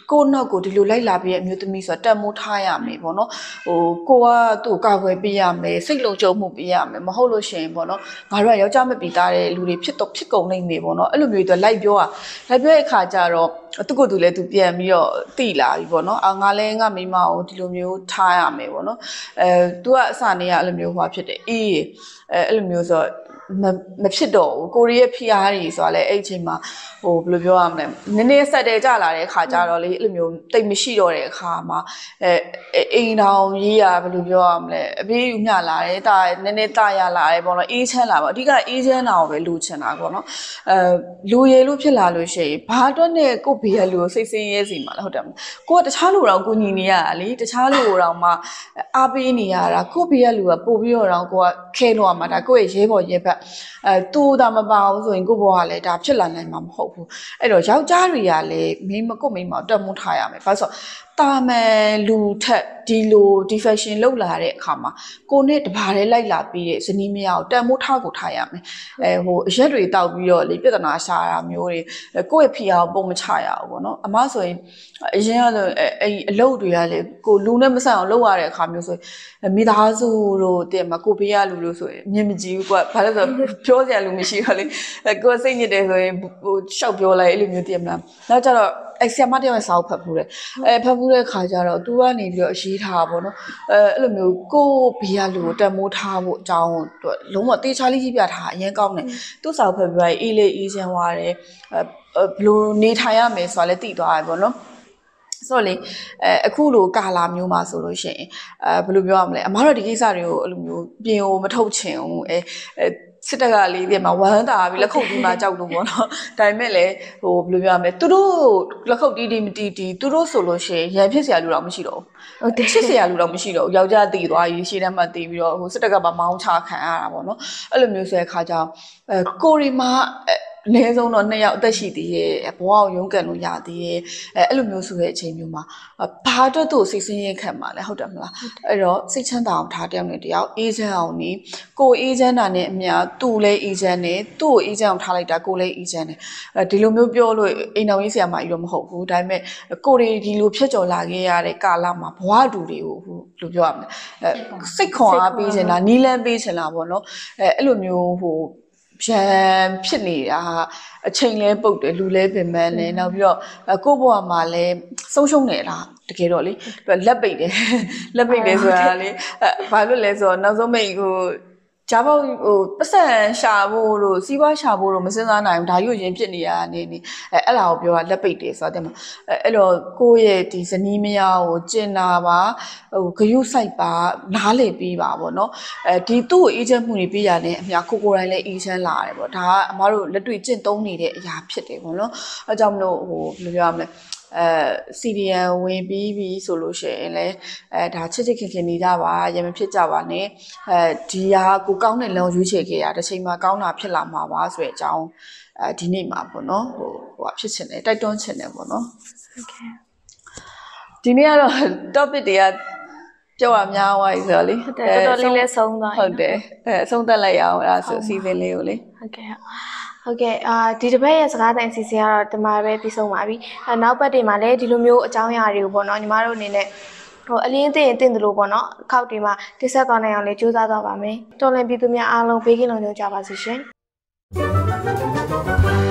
ကိုနောက်ကိုဒီလိုလိုက်လာပြီးအမျိုးသမီးဆိုတော့တက်မိုးထားရမယ်ပေါ့နော်ဟိုကိုကသူ့ကောက်ွယ်ပေးရမယ်စိတ်လုံခြုံမှုပေးရမယ်မဟုတ်လို့ရှိရင်ပေါ့နော်ငါတို့ကယောက်ျားမပီသားတဲ့လူတွေဖြစ်တော့ဖြစ်ကုန်နိုင်မယ်ပေါ့နော်အဲ့လိုမျိုးတွေလိုက်ပြောอ่ะလိုက်ပြောတဲ့အခါကျတော့သူကသူလည်းသူပြန်ပြီးတော့တိလာပြီပေါ့နော်အာငါလည်းငါမိမကိုဒီလိုမျိုးထားရမယ်ပေါ့နော်အဲ तू ကအစနေကအဲ့လိုမျိုးဟွာဖြစ်တယ်အေးအဲအဲ့လိုမျိုးဆိုတော့မဖြစ်တော့ဘူးကိုရီးယားဖိအားတွေဆိုတာလည်းအဲ့အချိန်မှာဟိုဘယ်လိုပြောရမလဲနည်းနည်းဆက်တယ်ကြလာတဲ့အခါကျတော့လေအဲ့လိုမျိုးတိတ်မရှိတော့တဲ့အခါမှာအဲအိမ်တောင်ရေးရဘယ်လိုပြောရမလဲအပြေးယူမျှလာတယ်တာနည်းနည်းတာရလာတယ်ပေါ့နော်အေးချမ်းလာပါအဓိကအေးချမ်းတာကိုပဲလူချင်တာပေါ့နော်အဲလူရည်လို့ဖြစ်လာလို့ရှိရင်ဘာအတွက်နဲ့ကိုဘေးရလူကိုစိတ်ဆင်းရဲစီမှာလဲဟုတ်တယ်မလားကိုကတခြားလူတော်ကိုညီနေရတာလေတခြားလူတော်မှအားပေးနေရတာကိုဘေးရလူကပို့ပြီးတော့ကိုကခဲလို့ရမှာဒါကိုရဲ့ရဲဘော်ရဲဘက်အဲတူတာမပါဘူးဆိုရင်ကိုဘောကလည်းဒါဖြစ်လာနိုင်မှာမဟုတ်ဘူးအဲ့တော့ယောက်ျားတွေကလည်းမိမကိုမိမတက်မှုထားရမယ်ဘာလို့တာမယ်လူထက်ဒီလိုဒီ fashion လောက်လာတဲ့အခါမှာကိုနဲ့တပါးလေးလိုက်လာပြီးတဲ့ဇနီးမယားကိုတက်မှုထားကိုထားရမယ်အဲဟိုအရက်တွေတောက်ပြီးတော့လေပြဿနာရှာတာမျိုးတွေကိုယ့်ရဲ့ဖီအားကိုပုံမချရဘူးပေါ့နော်အမဆိုရင်အရင်ကဆိုအဲ့အလုပ်တွေကလေကိုလူနဲ့မဆန်အောင်လုပ်ရတဲ့အခါမျိုးဆိုရင်မိသားစုတို့တဲ့မှာကိုပေးရလူလို့ဆိုရင်မြင်မကြည့်ဘူးကွာဘာလို့ဆိုပြောစရာလူမရှိတော့လေကိုစိတ်ညစ်တယ်ဆိုရင်ဟိုရှောက်ပြောလိုက်အဲ့လိုမျိုးတည်မလားနောက်ကျတော့အဲ့ဆရာမတယောက်စာအုပ်ဖတ်ဖူးတယ်အဲဖတ်ဖူးတဲ့ခါကျတော့ तू ကနေပြီးတော့အရေးထားပါတော့အဲအဲ့လိုမျိုးကိုဘေးကလူကိုတက်မိုးထားဖို့အကြောင်းလုံးဝတေချာလေးကြီးပြထားအရင်ကောင်းတယ်သူ့စာအုပ်ဖတ်ပြီးအေးလေးအေးချမ်းသွားတယ်အဲဘလို့နေထိုင်ရမယ်ဆိုတာလည်းသိသွားတယ်ပေါ့နော်ဆိုတော့လေအဲအခုလိုကာလာမျိုးမှာဆိုလို့ရှိရင်အဲဘယ်လိုပြောရမလဲအမားတို့ဒီကိစ္စတွေကိုအဲ့လိုမျိုးပြင်ကိုမထုတ်ချင်ဘူးအဲစစ်တပ်ကလေးဒီမှာဝမ်းတာပြီးလက်ခုပ်တီးမှကြောက်လို့ပေါ့နော်ဒါပေမဲ့လည်းဟိုဘယ်လိုပြောရမလဲသူတို့လက်ခုပ်တီးတီးမတီးတီးသူတို့ဆိုလို့ရှိရင်ရန်ဖြစ်စရာလူတော့မရှိတော့ဘူးဟုတ်တယ်ဖြစ်စရာလူတော့မရှိတော့ဘူးယောက်ျားတည်သွားပြီးရှေ့တန်းမှာတည်ပြီးတော့ဟိုစစ်တပ်ကပါမောင်းချခံရတာပေါ့နော်အဲ့လိုမျိုးဆိုတဲ့အခါကျတော့အဲကိုရီမာအနည်းဆုံးတော့နှစ်ယောက်အသက်ရှိသေးရဲ့ဘဝကိုရုန်းကန်လို့ရသေးရဲ့အဲအဲ့လိုမျိုးဆိုတဲ့အချိန်မျိုးမှာဘာအတွက်သူ့စိတ်ဆင်းရဲခံမှာလဲဟုတ်တယ်မလားအဲ့တော့စိတ်ချမ်းသာအောင်ထားတယောက်နဲ့တယောက်အေးချမ်းအောင်နေကိုအေးချမ်းတာနဲ့အမျှသူ့လည်းအေးချမ်းတယ်သူ့ကိုအေးချမ်းအောင်ထားလိုက်တာကိုလည်းအေးချမ်းတယ်အဲဒီလိုမျိုးပြောလို့အိမ်တော်ကြီးဆရာမကြီးတော့မဟုတ်ဘူးဒါပေမဲ့ကိုတွေဒီလိုဖြတ်ကျော်လာခဲ့ရတဲ့ကာလမှာဘဝတူတွေကိုဟိုဘယ်လိုပြောရမလဲအဲစိတ်ခွန်အားပေးချင်တာနီးလန်းပေးချင်တာပေါ့နော်အဲအဲ့လိုမျိုးဟိုပြန်ဖြစ်နေတာအချိန်လဲပုတ်တယ်လူလဲပင်ပန်းတယ်နောက်ပြီးတော့ကိုယ့်ဘဝမှာလဲဆုံးရှုံးနေလားတကယ်တော့လေလက်ပိတ်တယ်လက်ပိတ်တယ်ဆိုတာလေဘာလို့လဲဆိုတော့နောက်ဆုံးမိတ်ဟိုဂျာဘောက်ဟိုပတ်စံရှာဖို့လို့စီးပွားရှာဖို့လို့မစဉ်းစားနိုင်ဘူးဒါကြီးကိုရင်ဖြစ်နေရနေနေအဲအဲ့လာကိုပြောတာလက်ပိတ်တယ်ဆိုတာတဲ့မှာအဲအဲ့တော့ကိုယ့်ရဲ့ဒီဇနီးမယားကိုကျင်နာပါဟိုဂယုစိုက်ပါနားလေပြီးပါဗောနော်အဲဒီသူ့ကိုအေးချမ်းမှုတွေပြရတဲ့အမြကိုကိုယ်တိုင်လည်းအေးချမ်းလာတယ်ဗောဒါကအမားတို့လက်တွေ့ကျင့်သုံးနေတဲ့အရာဖြစ်တယ်ဗောနော်အဲကြောင့်မလို့ဟိုဘယ်လိုပြောရမလဲအဲစီဒီအမ်ဝင်ပြီးပြီဆိုလို့ရှိရင်လည်းအဲဒါချစ်ချစ်ခင်ခင်နေကြပါရမဖြစ်ကြပါနဲ့အဲဒီဟာကိုကောင်းတဲ့လမ်းရွေးချယ်ခဲ့ရတစ်ချိန်မှာကောင်းတာဖြစ်လာမှာပါဆိုတဲ့အကြောင်းအဲဒီနေ့မှာပေါ့နော်ဟိုဟိုဖြစ်ချင်တယ်တိုက်တွန်းချင်တယ်ပေါ့နော်โอเคဒီနေ့ကတော့ topic တွေကပြောရများသွားပြီဆိုတော့လေဟုတ်တယ်တော်တော်လေးလေးဆုံးသွားဟုတ်တယ်အဲအဆုံးသက်လိုက်အောင်အဲ့ဒါဆိုအစီအစဉ်လေးကိုလေဟုတ်ကဲ့ဟုတ်ကဲ့အာဒီတစ်ပတ်ရဲ့စကားတိုင်အစီအစဉ်ကတော့ဒီမှာပဲပြီးဆုံးပါပြီအဲနောက်ပတ်တွေမှာလည်းဒီလိုမျိုးအကြောင်းအရာတွေကိုပေါ့နော်ညီမတို့အနေနဲ့ဟိုအလင်းသိရင်တင့်တယ်လို့ပေါ့နော်အခောက်တွေမှာတိဆက်သွားနိုင်အောင်လေးကြိုးစားသွားပါမယ်တော်လင်ပြည်သူများအားလုံးဘေးကင်းလုံခြုံကြပါစေရှင်